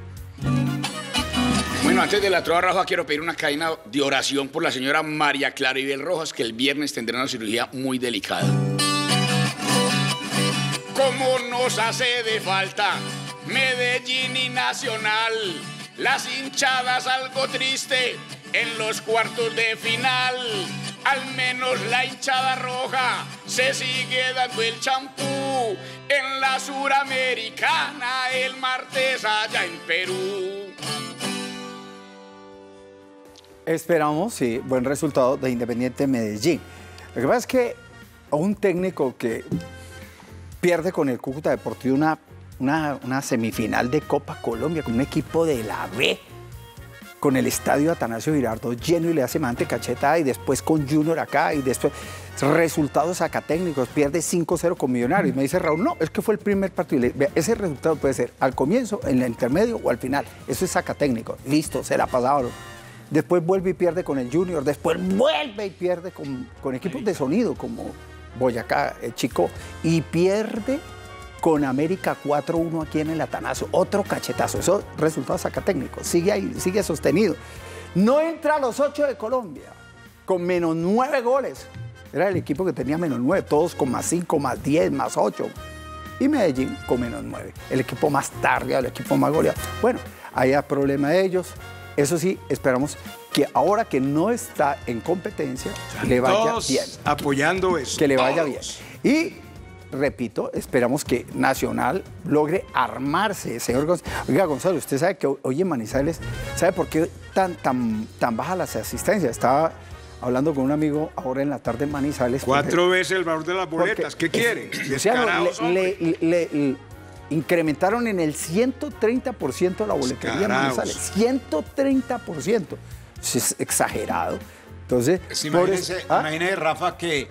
Speaker 6: Bueno, antes de la trova, Rafa, quiero pedir una cadena de oración por la señora María Claribel Rojas, que el viernes tendrá una cirugía muy delicada. ¿Cómo nos hace de falta Medellín y Nacional? Las hinchadas algo triste en los cuartos de final. Al menos la hinchada roja se sigue dando el champú en la Suramericana el martes allá en Perú.
Speaker 3: Esperamos, sí, buen resultado de Independiente Medellín. Lo que pasa es que a un técnico que pierde con el Cúcuta Deportivo una semifinal de Copa Colombia con un equipo de la B, con el estadio Atanasio Girardot lleno y le hace mante cacheta, y después con Junior acá, y después resultados sacatécnicos, pierde 5-0 con Millonarios. Me dice Raúl, no, es que fue el primer partido. Ese resultado puede ser al comienzo, en el intermedio o al final. Eso es sacatécnico. Listo, se la pasaron. Después vuelve y pierde con el Junior, después vuelve y pierde con equipos de sonido como Boyacá, Chico, y pierde con América 4-1 aquí en el Atanasio. Otro cachetazo, eso resultado sacatécnico, sigue ahí, sigue sostenido. No entra a los 8 de Colombia, con menos 9 goles. Era el equipo que tenía menos 9, todos con más 5, más 10, más 8. Y Medellín con menos 9, el equipo más tarde, el equipo más goleado. Bueno, ahí hay problema de ellos. Eso sí, esperamos que ahora que no está en competencia, le vaya
Speaker 2: todos
Speaker 3: bien.
Speaker 2: Apoyando eso.
Speaker 3: Que le vaya bien. Y, repito, esperamos que Nacional logre armarse, señor Gonzalo. Oiga, Gonzalo, usted sabe que hoy en Manizales, ¿sabe por qué tan bajas las asistencias? Estaba hablando con un amigo ahora en la tarde en Manizales.
Speaker 2: 4 veces el valor de las boletas. ¿Qué quieren?
Speaker 3: Descarados, incrementaron en el 130% la boletería en Manizales. 130%. Eso es exagerado. Entonces,
Speaker 4: imagínese, Rafa, que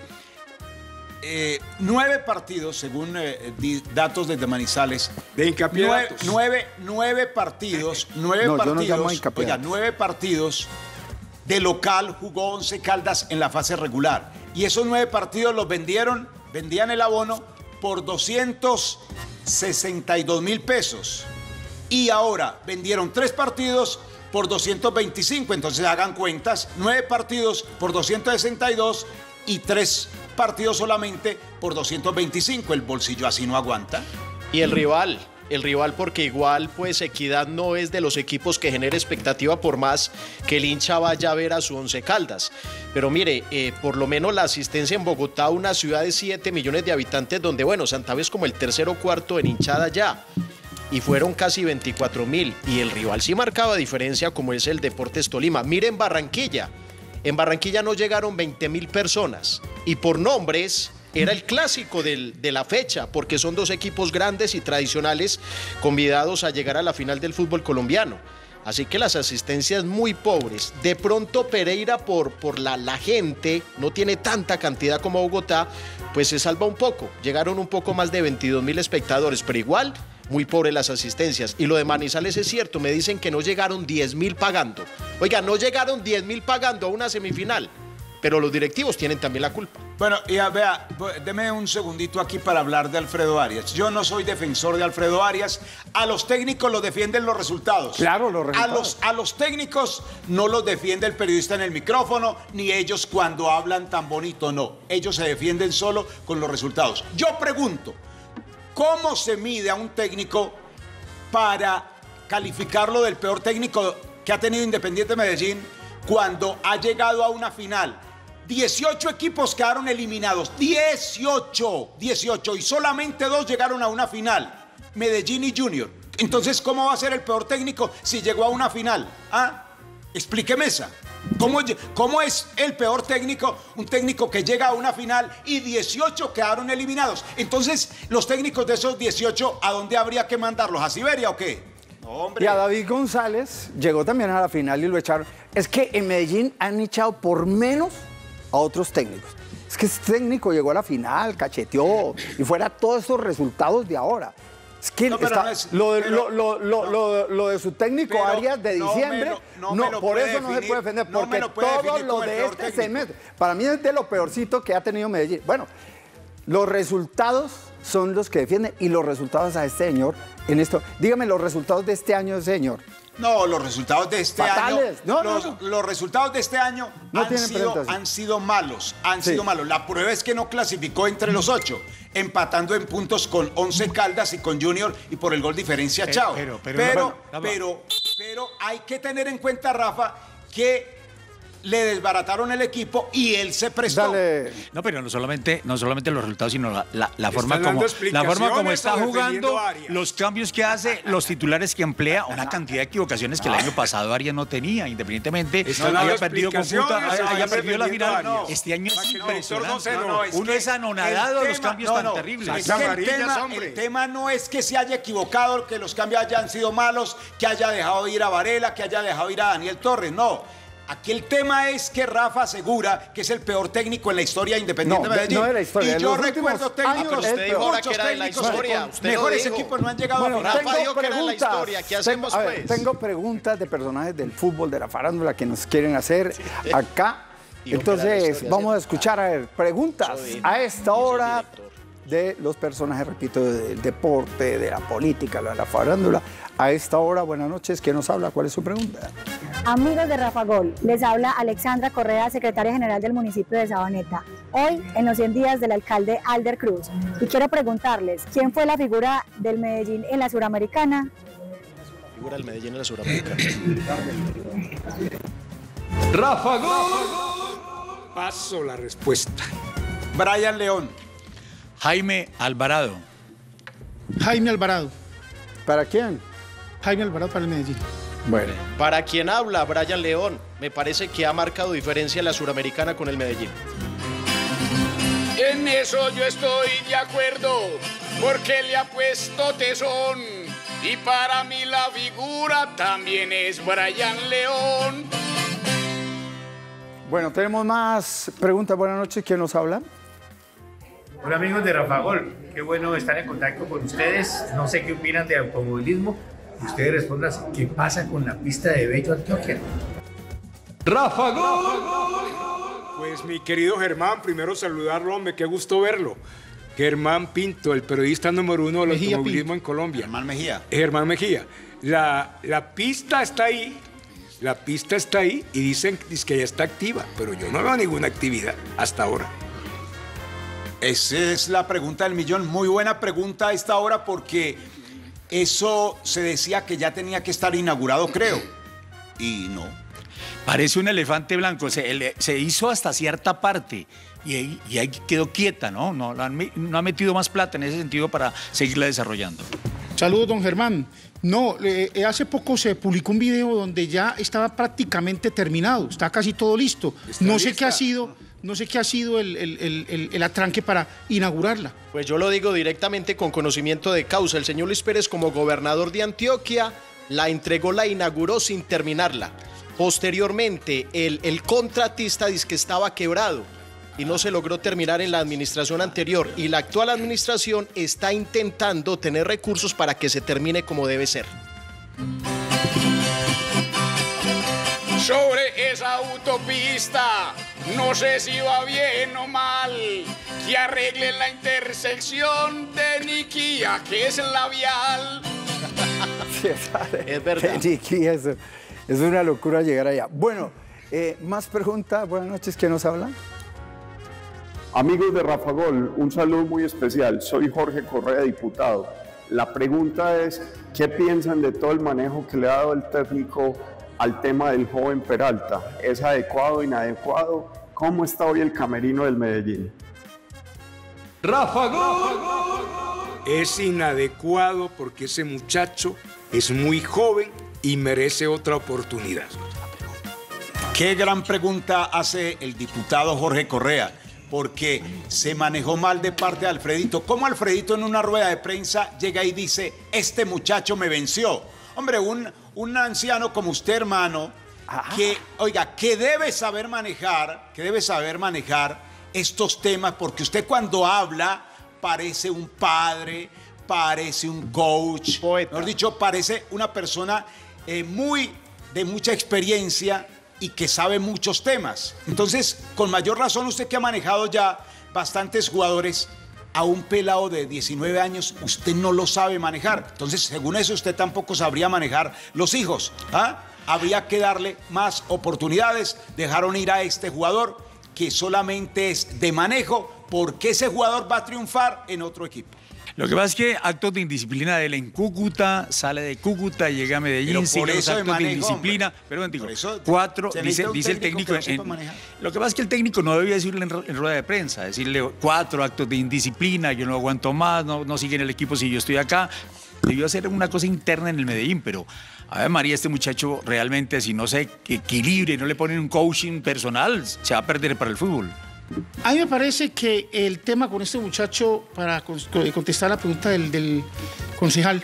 Speaker 4: 9 partidos, según datos desde Manizales.
Speaker 2: De hincapié.
Speaker 4: 9 partidos. 9
Speaker 3: no,
Speaker 4: partidos.
Speaker 3: Yo no llamo hincapié.
Speaker 4: Oiga, 9 partidos de local jugó Once Caldas en la fase regular. Y esos 9 partidos los vendían el abono por 262.000 pesos. Y ahora vendieron 3 partidos por 225. Entonces hagan cuentas, 9 partidos por 262 y 3 partidos solamente por 225. El bolsillo así no aguanta.
Speaker 5: Y el rival porque igual pues Equidad no es de los equipos que genera expectativa por más que el hincha vaya a ver a su Once Caldas. Pero mire, por lo menos la asistencia en Bogotá, una ciudad de 7 millones de habitantes, donde bueno, Santa Fe es como el tercero o cuarto en hinchada ya. Y fueron casi 24.000. Y el rival sí marcaba diferencia, como es el Deportes Tolima. Miren Barranquilla. En Barranquilla no llegaron 20.000 personas. Y por nombres era el clásico de la fecha, porque son 2 equipos grandes y tradicionales convidados a llegar a la final del fútbol colombiano. Así que las asistencias muy pobres. De pronto Pereira, por la gente, no tiene tanta cantidad como Bogotá, pues se salva un poco. Llegaron un poco más de 22.000 espectadores, pero igual muy pobres las asistencias. Y lo de Manizales es cierto, me dicen que no llegaron 10.000 pagando. Oiga, no llegaron 10.000 pagando a una semifinal, pero los directivos tienen también la culpa.
Speaker 4: Bueno, y vea, deme un segundito aquí para hablar de Alfredo Arias. Yo no soy defensor de Alfredo Arias. A los técnicos los defienden los resultados.
Speaker 3: Claro, los resultados.
Speaker 4: A los técnicos no los defiende el periodista en el micrófono, ni ellos cuando hablan tan bonito, no. Ellos se defienden solo con los resultados. Yo pregunto, ¿cómo se mide a un técnico para calificarlo del peor técnico que ha tenido Independiente Medellín cuando ha llegado a una final? 18 equipos quedaron eliminados, 18, y solamente 2 llegaron a una final, Medellín y Junior. Entonces, ¿cómo va a ser el peor técnico si llegó a una final? ¿Ah? Explíqueme esa. ¿Cómo es el peor técnico? Un técnico que llega a una final y 18 quedaron eliminados. Entonces, los técnicos de esos 18, ¿a dónde habría que mandarlos? ¿A Siberia o qué? No, hombre.
Speaker 3: Y a David González llegó también a la final y lo echaron. Es que en Medellín han echado por menos a otros técnicos. Es que este técnico llegó a la final, cacheteó y fuera todos esos resultados de ahora. Es que
Speaker 4: No,
Speaker 3: está,
Speaker 4: no es-
Speaker 3: lo
Speaker 4: pero-
Speaker 3: de su técnico
Speaker 4: pero
Speaker 3: Arias de diciembre,
Speaker 4: no me lo
Speaker 3: por
Speaker 4: puede
Speaker 3: eso no se
Speaker 4: definir,
Speaker 3: puede defender,
Speaker 4: no me
Speaker 3: porque
Speaker 4: lo puede
Speaker 3: todo
Speaker 4: definir
Speaker 3: lo
Speaker 4: como el
Speaker 3: de
Speaker 4: peor
Speaker 3: este
Speaker 4: técnico.
Speaker 3: semestre, para mí es de lo peorcito que ha tenido Medellín. Bueno, los resultados son los que defienden y los resultados a este señor en esto. Dígame los resultados de este año, señor.
Speaker 4: No, los resultados de este
Speaker 3: Fatales.
Speaker 4: año.
Speaker 3: No.
Speaker 4: Los resultados de este año
Speaker 3: No
Speaker 4: han
Speaker 3: tienen presentación.
Speaker 4: sido malos. Han
Speaker 3: Sí.
Speaker 4: sido malos. La prueba es que no clasificó entre los 8, empatando en puntos con 11 Caldas y con Junior y por el gol diferencia, chao.
Speaker 7: Pero,
Speaker 4: Pero hay que tener en cuenta, Rafa, que le desbarataron el equipo y él se prestó.
Speaker 3: Dale.
Speaker 7: No, pero no solamente los resultados, sino la forma
Speaker 2: dando
Speaker 7: como
Speaker 2: explicaciones
Speaker 7: está
Speaker 2: o defendiendo
Speaker 7: jugando,
Speaker 2: a Arias.
Speaker 7: los cambios que hace, los titulares que emplea, una cantidad de equivocaciones que el año pasado Arias no tenía, independientemente
Speaker 2: Están dando
Speaker 7: haya perdido con
Speaker 2: explicaciones,
Speaker 7: haya
Speaker 2: están
Speaker 7: perdido la
Speaker 2: defendiendo a
Speaker 7: final.
Speaker 2: Arias.
Speaker 7: Este año
Speaker 2: Para
Speaker 7: es
Speaker 2: que el director no se
Speaker 7: impresionante.
Speaker 2: enoje.
Speaker 7: Uno es anonadado de los cambios tan terribles.
Speaker 4: Es que
Speaker 2: Amarillas, hombre.
Speaker 4: el tema no es que se haya equivocado, que los cambios hayan sido malos, que haya dejado ir a Varela, que haya dejado ir a Daniel Torres, no. Aquí el tema es que Rafa asegura que es el peor técnico en la historia de Independiente
Speaker 3: No,
Speaker 4: Medellín.
Speaker 3: no de la historia,
Speaker 4: Y
Speaker 3: de
Speaker 4: yo
Speaker 3: los últimos
Speaker 4: recuerdo
Speaker 3: años
Speaker 4: técnicos,
Speaker 3: es
Speaker 5: Usted dijo ahora
Speaker 4: muchos
Speaker 5: que era de la
Speaker 4: técnicos
Speaker 5: historia.
Speaker 4: con
Speaker 5: Usted lo
Speaker 4: mejores
Speaker 5: dijo.
Speaker 4: equipos no han llegado
Speaker 3: Bueno,
Speaker 4: a final.
Speaker 5: Rafa dijo que era la historia. ¿Qué hacemos,
Speaker 3: a ver,
Speaker 5: pues?
Speaker 3: tengo preguntas de personajes del fútbol, de la farándula que nos quieren hacer acá.
Speaker 5: Dijo que era la
Speaker 3: Entonces,
Speaker 5: historia,
Speaker 3: vamos a
Speaker 5: ¿cierto?
Speaker 3: escuchar, a ver, preguntas a esta hora de los personajes, repito, del deporte, de la política, de la farándula. A esta hora, buenas noches. ¿Quién nos habla? ¿Cuál es su pregunta?
Speaker 9: Amigos de Rafa Gol, les habla Alexandra Correa, secretaria general del municipio de Sabaneta. Hoy, en los 100 días del alcalde Alder Cruz. Y quiero preguntarles, ¿quién fue la figura del Medellín en la Suramericana?
Speaker 5: Figura del Medellín en la Suramericana.
Speaker 2: Rafa Gol. Paso la respuesta.
Speaker 4: Brian León.
Speaker 7: Jaime Alvarado.
Speaker 8: Jaime Alvarado.
Speaker 3: ¿Para quién?
Speaker 8: Jaime Alvarado para el Medellín.
Speaker 3: Bueno,
Speaker 5: Para quien habla, Brian León, me parece que ha marcado diferencia en la Suramericana con el Medellín.
Speaker 6: En eso yo estoy de acuerdo, porque le ha puesto tesón. Y para mí la figura también es Brian León.
Speaker 3: bueno, tenemos más preguntas. Buenas noches. ¿Quién nos habla?
Speaker 10: Hola amigos de Rafa Gol, qué bueno estar en contacto con ustedes. No sé qué opinan de automovilismo. Ustedes respondan qué pasa con la pista de Bello Antioquia.
Speaker 2: Rafa Gol. Pues mi querido Germán, primero saludarlo, hombre, qué gusto verlo. Germán Pinto, el periodista número 1 del
Speaker 8: Mejía
Speaker 2: automovilismo en Colombia.
Speaker 4: Germán Mejía.
Speaker 2: Germán Mejía. La pista está ahí. La pista está ahí y dicen que ya está activa, pero yo no veo ninguna actividad hasta ahora.
Speaker 4: Esa es la pregunta del millón. Muy buena pregunta a esta hora porque eso se decía que ya tenía que estar inaugurado, creo. Y no.
Speaker 7: Parece un elefante blanco, se hizo hasta cierta parte y ahí quedó quieta, ¿no? No ha metido más plata en ese sentido para seguirla desarrollando.
Speaker 8: Saludos, don Germán. No, hace poco se publicó un video donde ya estaba prácticamente terminado, está casi todo listo. No sé qué ha sido el atranque para inaugurarla.
Speaker 5: Pues yo lo digo directamente con conocimiento de causa. El señor Luis Pérez, como gobernador de Antioquia, la entregó, la inauguró sin terminarla. Posteriormente, el contratista dice que estaba quebrado y no se logró terminar en la administración anterior. Y la actual administración está intentando tener recursos para que se termine como debe ser.
Speaker 6: Sobre esa autopista, no sé si va bien o mal, que arreglen la intersección de Niquía, que es labial.
Speaker 5: Es verdad.
Speaker 3: Chiqui, eso. Es una locura llegar allá. Bueno, más preguntas. Buenas noches. ¿Quién nos habla?
Speaker 11: Amigos de Rafa Gol, un saludo muy especial. Soy Jorge Correa, diputado. La pregunta es, ¿qué piensan de todo el manejo que le ha dado el técnico al tema del joven Peralta? ¿Es adecuado, inadecuado? ¿Cómo está hoy el camerino del Medellín?
Speaker 2: Rafa Gol. es inadecuado porque ese muchacho es muy joven y merece otra oportunidad.
Speaker 4: Qué gran pregunta hace el diputado Jorge Correa, porque se manejó mal de parte de Alfredito. ¿Cómo Alfredito en una rueda de prensa llega y dice, este muchacho me venció? Hombre, un anciano como usted, hermano, que, oiga, que debe saber manejar estos temas, porque usted cuando habla parece un padre, parece un coach, mejor dicho, parece una persona de mucha experiencia y que sabe muchos temas. Entonces, con mayor razón, usted que ha manejado ya bastantes jugadores, a un pelado de 19 años, usted no lo sabe manejar. Entonces, según eso, usted tampoco sabría manejar los hijos. Habría que darle más oportunidades. Dejaron ir a este jugador que solamente es de manejo, porque ese jugador va a triunfar en otro equipo.
Speaker 7: Lo que pasa es que actos de indisciplina de él en Cúcuta, sale de Cúcuta, llega a Medellín, sigue los actos de indisciplina. Pero digo, 4, dice el técnico. Lo que pasa es que el técnico no debía decirle en rueda de prensa, decirle 4 actos de indisciplina, yo no aguanto más, no sigue en el equipo si yo estoy acá. Debió hacer una cosa interna en el Medellín, pero a ver, María, este muchacho realmente, si no se equilibra y no le ponen un coaching personal, se va a perder para el fútbol.
Speaker 8: A mí me parece que el tema con este muchacho, para contestar la pregunta del concejal.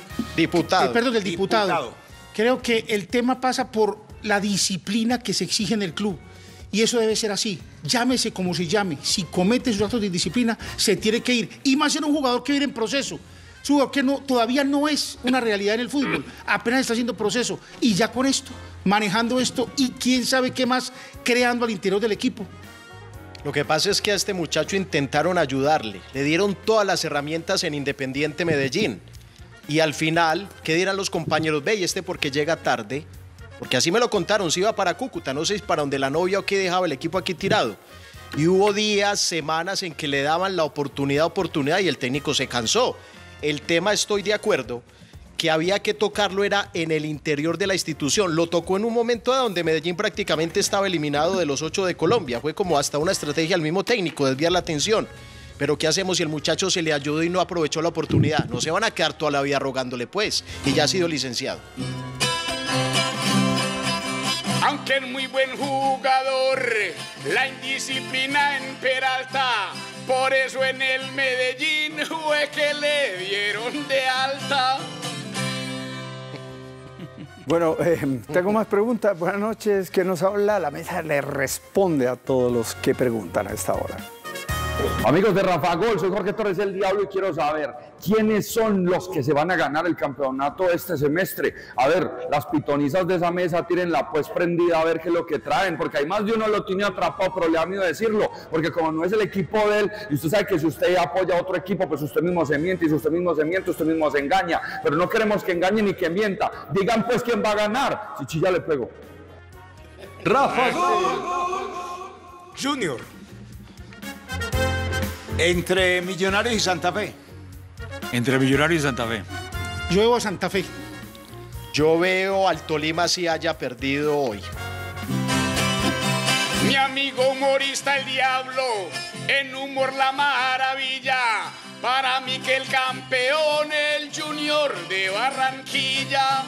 Speaker 8: Del diputado. Creo que el tema pasa por la disciplina que se exige en el club. Y eso debe ser así. Llámese como se llame. Si comete sus actos de indisciplina, se tiene que ir. Y más en un jugador que viene en proceso. Su jugador que todavía no es una realidad en el fútbol. Apenas está haciendo proceso. Y ya con esto, manejando esto y quién sabe qué más, creando al interior del equipo.
Speaker 5: Lo que pasa es que a este muchacho intentaron ayudarle, le dieron todas las herramientas en Independiente Medellín y al final, ¿qué dirán los compañeros? Ve, y este porque llega tarde, porque así me lo contaron, se iba para Cúcuta, no sé si para donde la novia o qué dejaba el equipo aquí tirado. Y hubo días, semanas en que le daban la oportunidad y el técnico se cansó. El tema, estoy de acuerdo, que había que tocarlo era en el interior de la institución. Lo tocó en un momento donde Medellín prácticamente estaba eliminado de los 8 de Colombia. Fue como hasta una estrategia al mismo técnico, desviar la atención. Pero ¿qué hacemos si el muchacho se le ayudó y no aprovechó la oportunidad? No se van a quedar toda la vida rogándole, pues, y ya ha sido licenciado.
Speaker 6: Aunque es muy buen jugador, la indisciplina en Peralta, por eso en el Medellín fue que le dieron de alta.
Speaker 3: Bueno, tengo más preguntas. Buenas noches. ¿Qué nos habla? La mesa le responde a todos los que preguntan a esta hora.
Speaker 12: Amigos de Rafa Gol, soy Jorge Torres el Diablo y quiero saber quiénes son los que se van a ganar el campeonato este semestre. A ver, las pitonizas de esa mesa, tírenla pues prendida a ver qué es lo que traen, porque hay más de uno lo tiene atrapado, pero le da miedo decirlo, porque como no es el equipo de él, y usted sabe que si usted apoya a otro equipo, pues usted mismo se miente, y si usted mismo se miente, usted mismo se engaña, pero no queremos que engañe ni que mienta. Digan pues quién va a ganar. Si chilla le pego.
Speaker 2: Rafa Gol Junior.
Speaker 4: Entre Millonarios y Santa Fe.
Speaker 7: Entre Millonarios y Santa Fe.
Speaker 8: Yo veo a Santa Fe.
Speaker 5: Yo veo al Tolima si haya perdido hoy.
Speaker 6: Mi amigo humorista el Diablo, en humor la maravilla. Para mí que el campeón, el Junior de Barranquilla.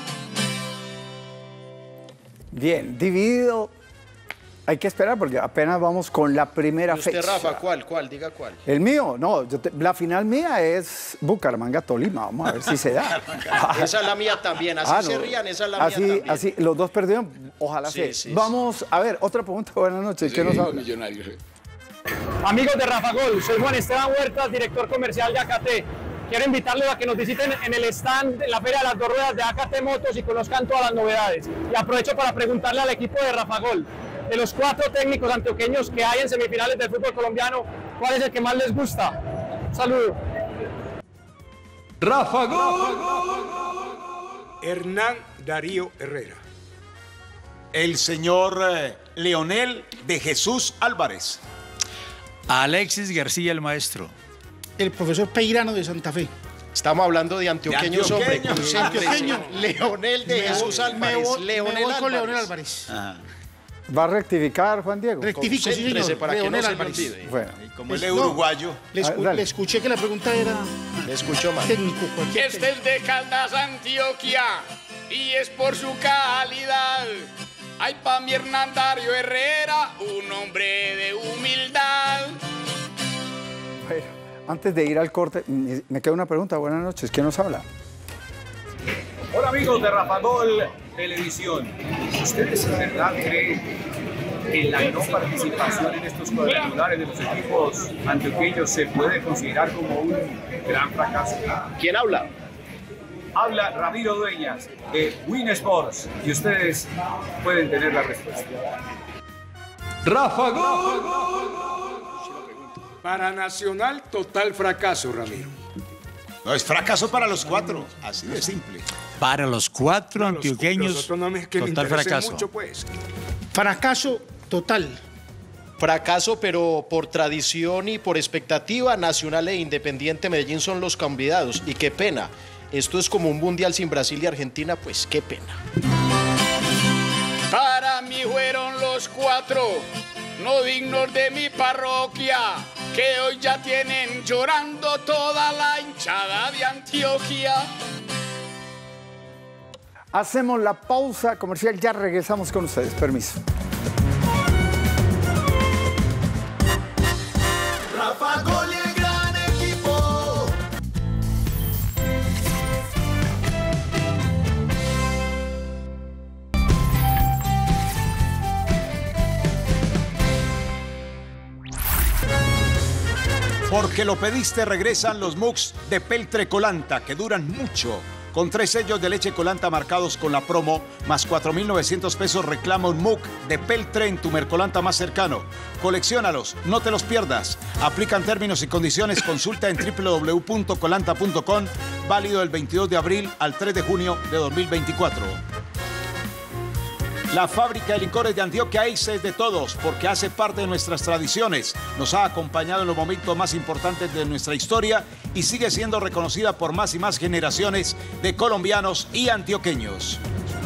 Speaker 3: Bien, dividido. Hay que esperar porque apenas vamos con la primera fecha.
Speaker 5: ¿Usted, Rafa, cuál? Diga cuál.
Speaker 3: El mío, no, la final mía es Bucaramanga-Tolima. Vamos a ver si se da.
Speaker 5: Esa es la mía también, así se rían, esa es la mía también.
Speaker 3: Así, los dos perdieron, ojalá sea. Vamos a ver, otra pregunta, buenas noches. ¿Qué nos habla?
Speaker 13: Amigos de Rafa Gol, soy Juan Esteban Huertas, director comercial de AKT. Quiero invitarles a que nos visiten en el stand de la Feria de las Dos Ruedas de AKT Motos y conozcan todas las novedades. Y aprovecho para preguntarle al equipo de Rafa Gol, de los 4 técnicos antioqueños que hay en semifinales del fútbol colombiano, ¿cuál es el que más les gusta? Un saludo.
Speaker 2: Rafa Gol. Hernán Darío Herrera.
Speaker 4: El señor Leonel de Jesús Álvarez.
Speaker 7: Alexis García, el maestro.
Speaker 8: El profesor Peirano de Santa Fe.
Speaker 5: Estamos hablando de antioqueños, hombre.
Speaker 8: Antioqueño.
Speaker 5: Leonel de Jesús Álvarez.
Speaker 8: Me voy con Leonel Álvarez.
Speaker 3: ¿Va a rectificar, Juan Diego?
Speaker 8: Rectifico, sí, señor.
Speaker 5: Para que no
Speaker 8: Leonel
Speaker 5: se
Speaker 8: Álvarez.
Speaker 5: olvide.
Speaker 3: Bueno.
Speaker 4: Como él es uruguayo.
Speaker 8: Le escuché que la pregunta era
Speaker 5: Le escucho mal.
Speaker 8: técnico. Cualquier
Speaker 6: Este es de Caldas, Antioquia, y es por su calidad. Ay, pa' mi Hernandario Herrera, un hombre de humildad.
Speaker 3: Bueno, antes de ir al corte, me queda una pregunta. Buenas noches. ¿Quién nos habla?
Speaker 14: Hola amigos de Rafa Gol Televisión. ¿Ustedes en verdad creen que la no participación en estos cuadrangulares de los equipos antioqueños se puede considerar como un gran fracaso?
Speaker 5: ¿Quién habla?
Speaker 14: Habla Ramiro Dueñas de Win Sports y ustedes pueden tener la respuesta.
Speaker 2: Rafa Gol. Para Nacional, total fracaso, Ramiro.
Speaker 4: No, es fracaso para los 4, así de simple.
Speaker 7: Para los 4 antioqueños, total fracaso.
Speaker 2: Mucho, pues.
Speaker 8: Fracaso total.
Speaker 5: Fracaso, pero por tradición y por expectativa, Nacional e Independiente Medellín son los candidatos. Y qué pena. Esto es como un mundial sin Brasil y Argentina, pues qué pena.
Speaker 6: Para mí fueron los 4, no dignos de mi parroquia, que hoy ya tienen llorando toda la hinchada de Antioquia.
Speaker 3: Hacemos la pausa comercial, ya regresamos con ustedes. Permiso.
Speaker 1: Rafa Gol y el gran equipo.
Speaker 4: Porque lo pediste, regresan los mugs de Peltre Colanta, que duran mucho. Con 3 sellos de leche Colanta marcados con la promo, más 4.900 pesos, reclama un mug de Peltre en tu Mercolanta más cercano. Colecciónalos, no te los pierdas. Aplican términos y condiciones, consulta en www.colanta.com, válido del 22 de abril al 3 de junio de 2024. La fábrica de licores de Antioquia Ace es de todos porque hace parte de nuestras tradiciones. Nos ha acompañado en los momentos más importantes de nuestra historia y sigue siendo reconocida por más y más generaciones de colombianos y antioqueños.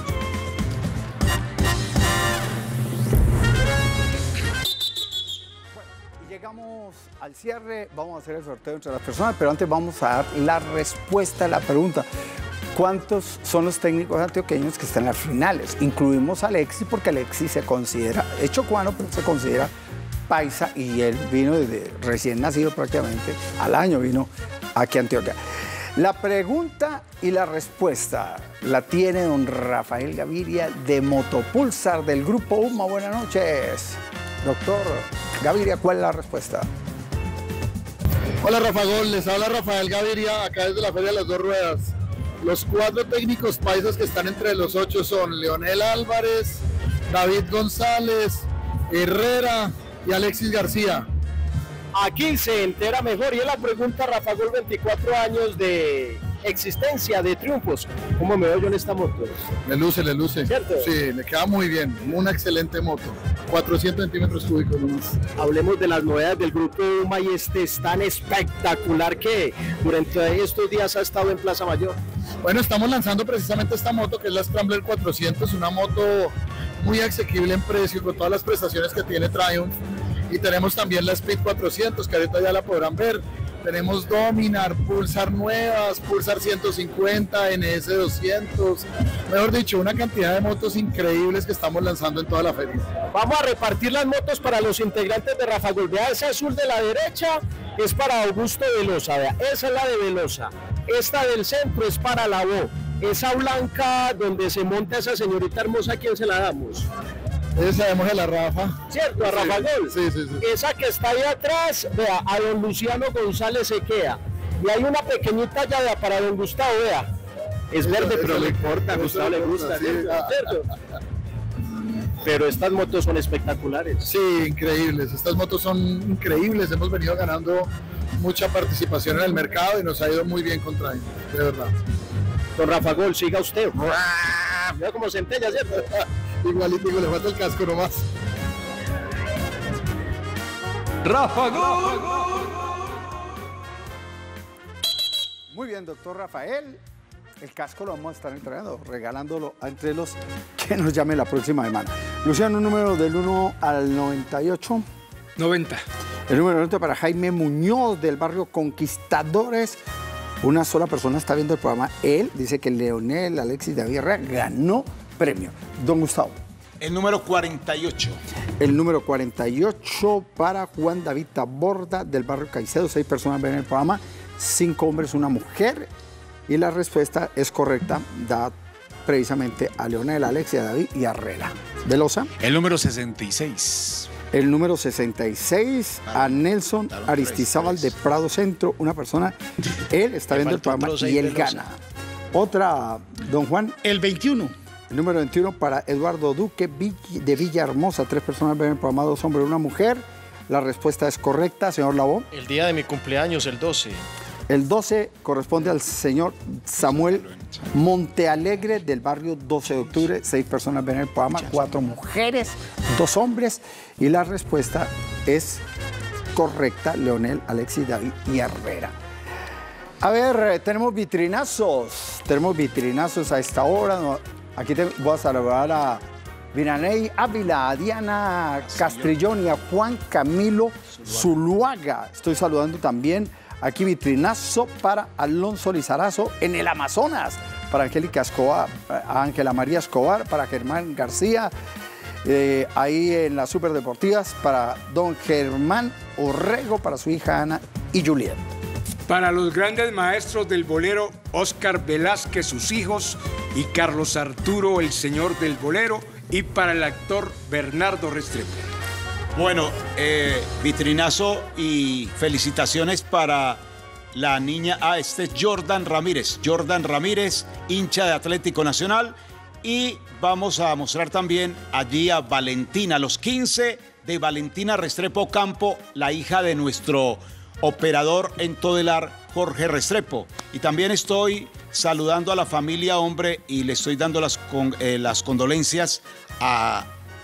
Speaker 3: Y llegamos al cierre, vamos a hacer el sorteo entre las personas, pero antes vamos a dar la respuesta a la pregunta. ¿Cuántos son los técnicos antioqueños que están en las finales? Incluimos a Alexis porque Alexis se considera, es chocuano, pero se considera paisa y él vino desde recién nacido prácticamente, al año vino aquí a Antioquia. La pregunta y la respuesta la tiene don Rafael Gaviria de Motopulsar del Grupo UMA. Buenas noches. Doctor Gaviria, ¿cuál es la respuesta?
Speaker 15: Hola Rafa Gol, les habla Rafael Gaviria, acá desde la Feria de las Dos Ruedas. Los 4 técnicos paisas que están entre los 8 son Leonel Álvarez, David González, Herrera y Alexis García.
Speaker 13: Aquí se entera mejor y es la pregunta, Rafa Gol, 24 años de existencia, de triunfos. ¿Cómo me veo yo en esta moto?
Speaker 15: Le luce, le luce.
Speaker 13: ¿Cierto?
Speaker 15: Sí, le queda muy bien, una excelente moto. 400 centímetros cúbicos nomás.
Speaker 13: Hablemos de las novedades del Grupo UMA y este es tan espectacular que durante estos días ha estado en Plaza Mayor.
Speaker 15: Bueno, estamos lanzando precisamente esta moto que es la Scrambler 400, una moto muy asequible en precio con todas las prestaciones que tiene Triumph. Y tenemos también la Speed 400 que ahorita ya la podrán ver. Tenemos Dominar, Pulsar nuevas, Pulsar 150, NS 200. Mejor dicho, una cantidad de motos increíbles que estamos lanzando en toda la feria.
Speaker 13: Vamos a repartir las motos para los integrantes de Rafa Gol. Vea, esa azul de la derecha es para Augusto Velosa, vea, esa es la de Velosa. Esta del centro es para la Bo. Esa blanca donde se monta esa señorita hermosa, ¿a quién se la damos?
Speaker 15: Esa sabemos de la Rafa.
Speaker 13: ¿Cierto? A Rafa Gol.
Speaker 15: Sí, sí, sí.
Speaker 13: Esa que está ahí atrás, vea, a don Luciano González Sequea. Y hay una pequeñita llave para don Gustavo, vea. Es verde, pero no importa, a Gustavo le gusta,
Speaker 15: sí.
Speaker 13: ¿cierto? Pero estas motos son espectaculares.
Speaker 15: Sí, increíbles. Estas motos son increíbles. Hemos venido ganando mucha participación en el mercado y nos ha ido muy bien con Triumph, de verdad.
Speaker 13: Don Rafa Gol, siga usted. Mira como centella, ¿cierto?
Speaker 15: Igualito, le falta el casco nomás.
Speaker 2: Rafa Gol.
Speaker 3: Muy bien, doctor Rafael. El casco lo vamos a estar entregando, regalándolo entre los que nos llamen la próxima semana. Luciano, un número del 1 al 98.
Speaker 2: 90.
Speaker 3: El número 90 para Jaime Muñoz, del barrio Conquistadores. Una sola persona está viendo el programa. Él dice que Leonel Alexis David Herrera ganó premio. Don Gustavo.
Speaker 4: El número 48.
Speaker 3: El número 48 para Juan David Taborda, del barrio Caicedo. 6 personas ven el programa, 5 hombres, una mujer. Y la respuesta es correcta, da precisamente a Leonel, Alexis, a David y a Herrera. Velosa.
Speaker 7: El número 66.
Speaker 3: El número 66 a Nelson Aristizábal de Prado Centro, una persona. Él está viendo el programa y él gana. Otra, don Juan.
Speaker 8: El 21.
Speaker 3: El número 21 para Eduardo Duque de Villahermosa. 3 personas ven el programa, 2 hombres, una mujer. La respuesta es correcta, señor Lavó.
Speaker 5: El día de mi cumpleaños, el 12.
Speaker 3: El 12 corresponde al señor Samuel Montealegre, del barrio 12 de octubre. 6 personas ven el programa, 4 mujeres, 2 hombres. Y la respuesta es correcta, Leonel, Alexis, David y Herrera. A ver, tenemos vitrinazos. Tenemos vitrinazos a esta hora. Aquí voy a saludar a Viraney Ávila, a Diana Castrillón y a Juan Camilo Zuluaga. Estoy saludando también aquí vitrinazo para Alonso Lizarazo en el Amazonas, para Angélica Escobar, a Ángela María Escobar, para Germán García, ahí en las Superdeportivas, para don Germán Orrego, para su hija Ana y Juliet.
Speaker 2: Para los grandes maestros del bolero, Óscar Velázquez, sus hijos, y Carlos Arturo, el señor del bolero, y para el actor Bernardo Restrepo.
Speaker 4: Bueno, vitrinazo y felicitaciones para la niña, este es Jordan Ramírez, hincha de Atlético Nacional, y vamos a mostrar también allí a Valentina, los 15 de Valentina Restrepo Campo, la hija de nuestro operador en Todelar, Jorge Restrepo. Y también estoy saludando a la familia Hombre y le estoy dando las condolencias a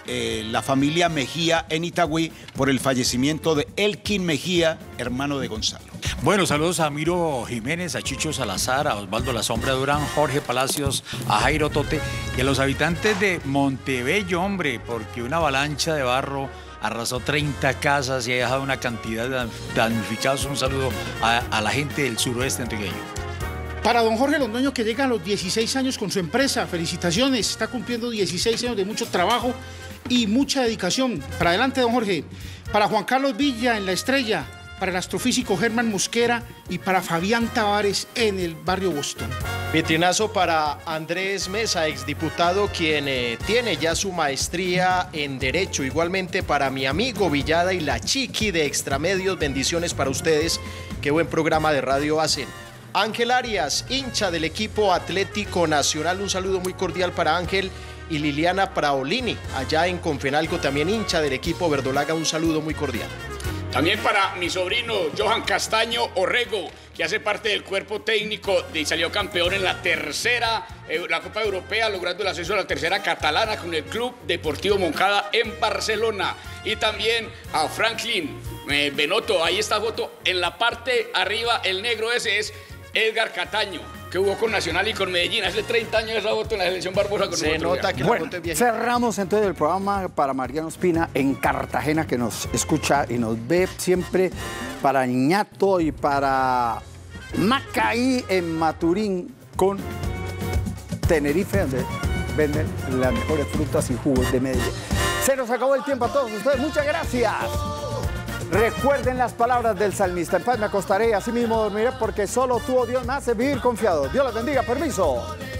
Speaker 4: la familia Mejía en Itagüí por el fallecimiento de Elkin Mejía, hermano de Gonzalo.
Speaker 7: Bueno, saludos a Miro Jiménez, a Chicho Salazar, a Osvaldo La Sombra Durán, Jorge Palacios, a Jairo Tote y a los habitantes de Montebello, hombre, porque una avalancha de barro arrasó 30 casas y ha dejado una cantidad de damnificados. Un saludo a la gente del suroeste antioqueño.
Speaker 8: Para don Jorge Londoño, que llega a los 16 años con su empresa, felicitaciones, está cumpliendo 16 años de mucho trabajo y mucha dedicación. Para adelante, don Jorge. Para Juan Carlos Villa en La Estrella, para el astrofísico Germán Mosquera y para Fabián Tavares en el barrio Boston.
Speaker 5: Vitrinazo para Andrés Mesa, exdiputado, quien tiene ya su maestría en Derecho. Igualmente para mi amigo Villada y la Chiqui de Extramedios. Bendiciones para ustedes. Qué buen programa de radio hacen. Ángel Arias, hincha del equipo Atlético Nacional. Un saludo muy cordial para Ángel. Y Liliana Praolini, allá en Confenalco, también hincha del equipo Verdolaga. Un saludo muy cordial.
Speaker 6: También para mi sobrino Johan Castaño Orrego, que hace parte del cuerpo técnico y salió campeón en la tercera, la Copa Europea, logrando el acceso a la tercera catalana con el Club Deportivo Moncada en Barcelona. Y también a Franklin Benotto, ahí está foto, en la parte arriba, el negro ese es Edgar Cataño, que jugó con Nacional y con Medellín. Hace 30 años esa foto en la selección Barbosa con
Speaker 5: Se nota que
Speaker 3: bueno, cerramos entonces el programa para Mariano Espina en Cartagena, que nos escucha y nos ve siempre, para Ñato y para Macaí en Maturín con Tenerife, donde venden las mejores frutas y jugos de Medellín. Se nos acabó el tiempo a todos ustedes. Muchas gracias. Recuerden las palabras del salmista: en paz me acostaré y así mismo dormiré, porque solo tú, oh Dios, me hace vivir confiado. Dios los bendiga. Permiso.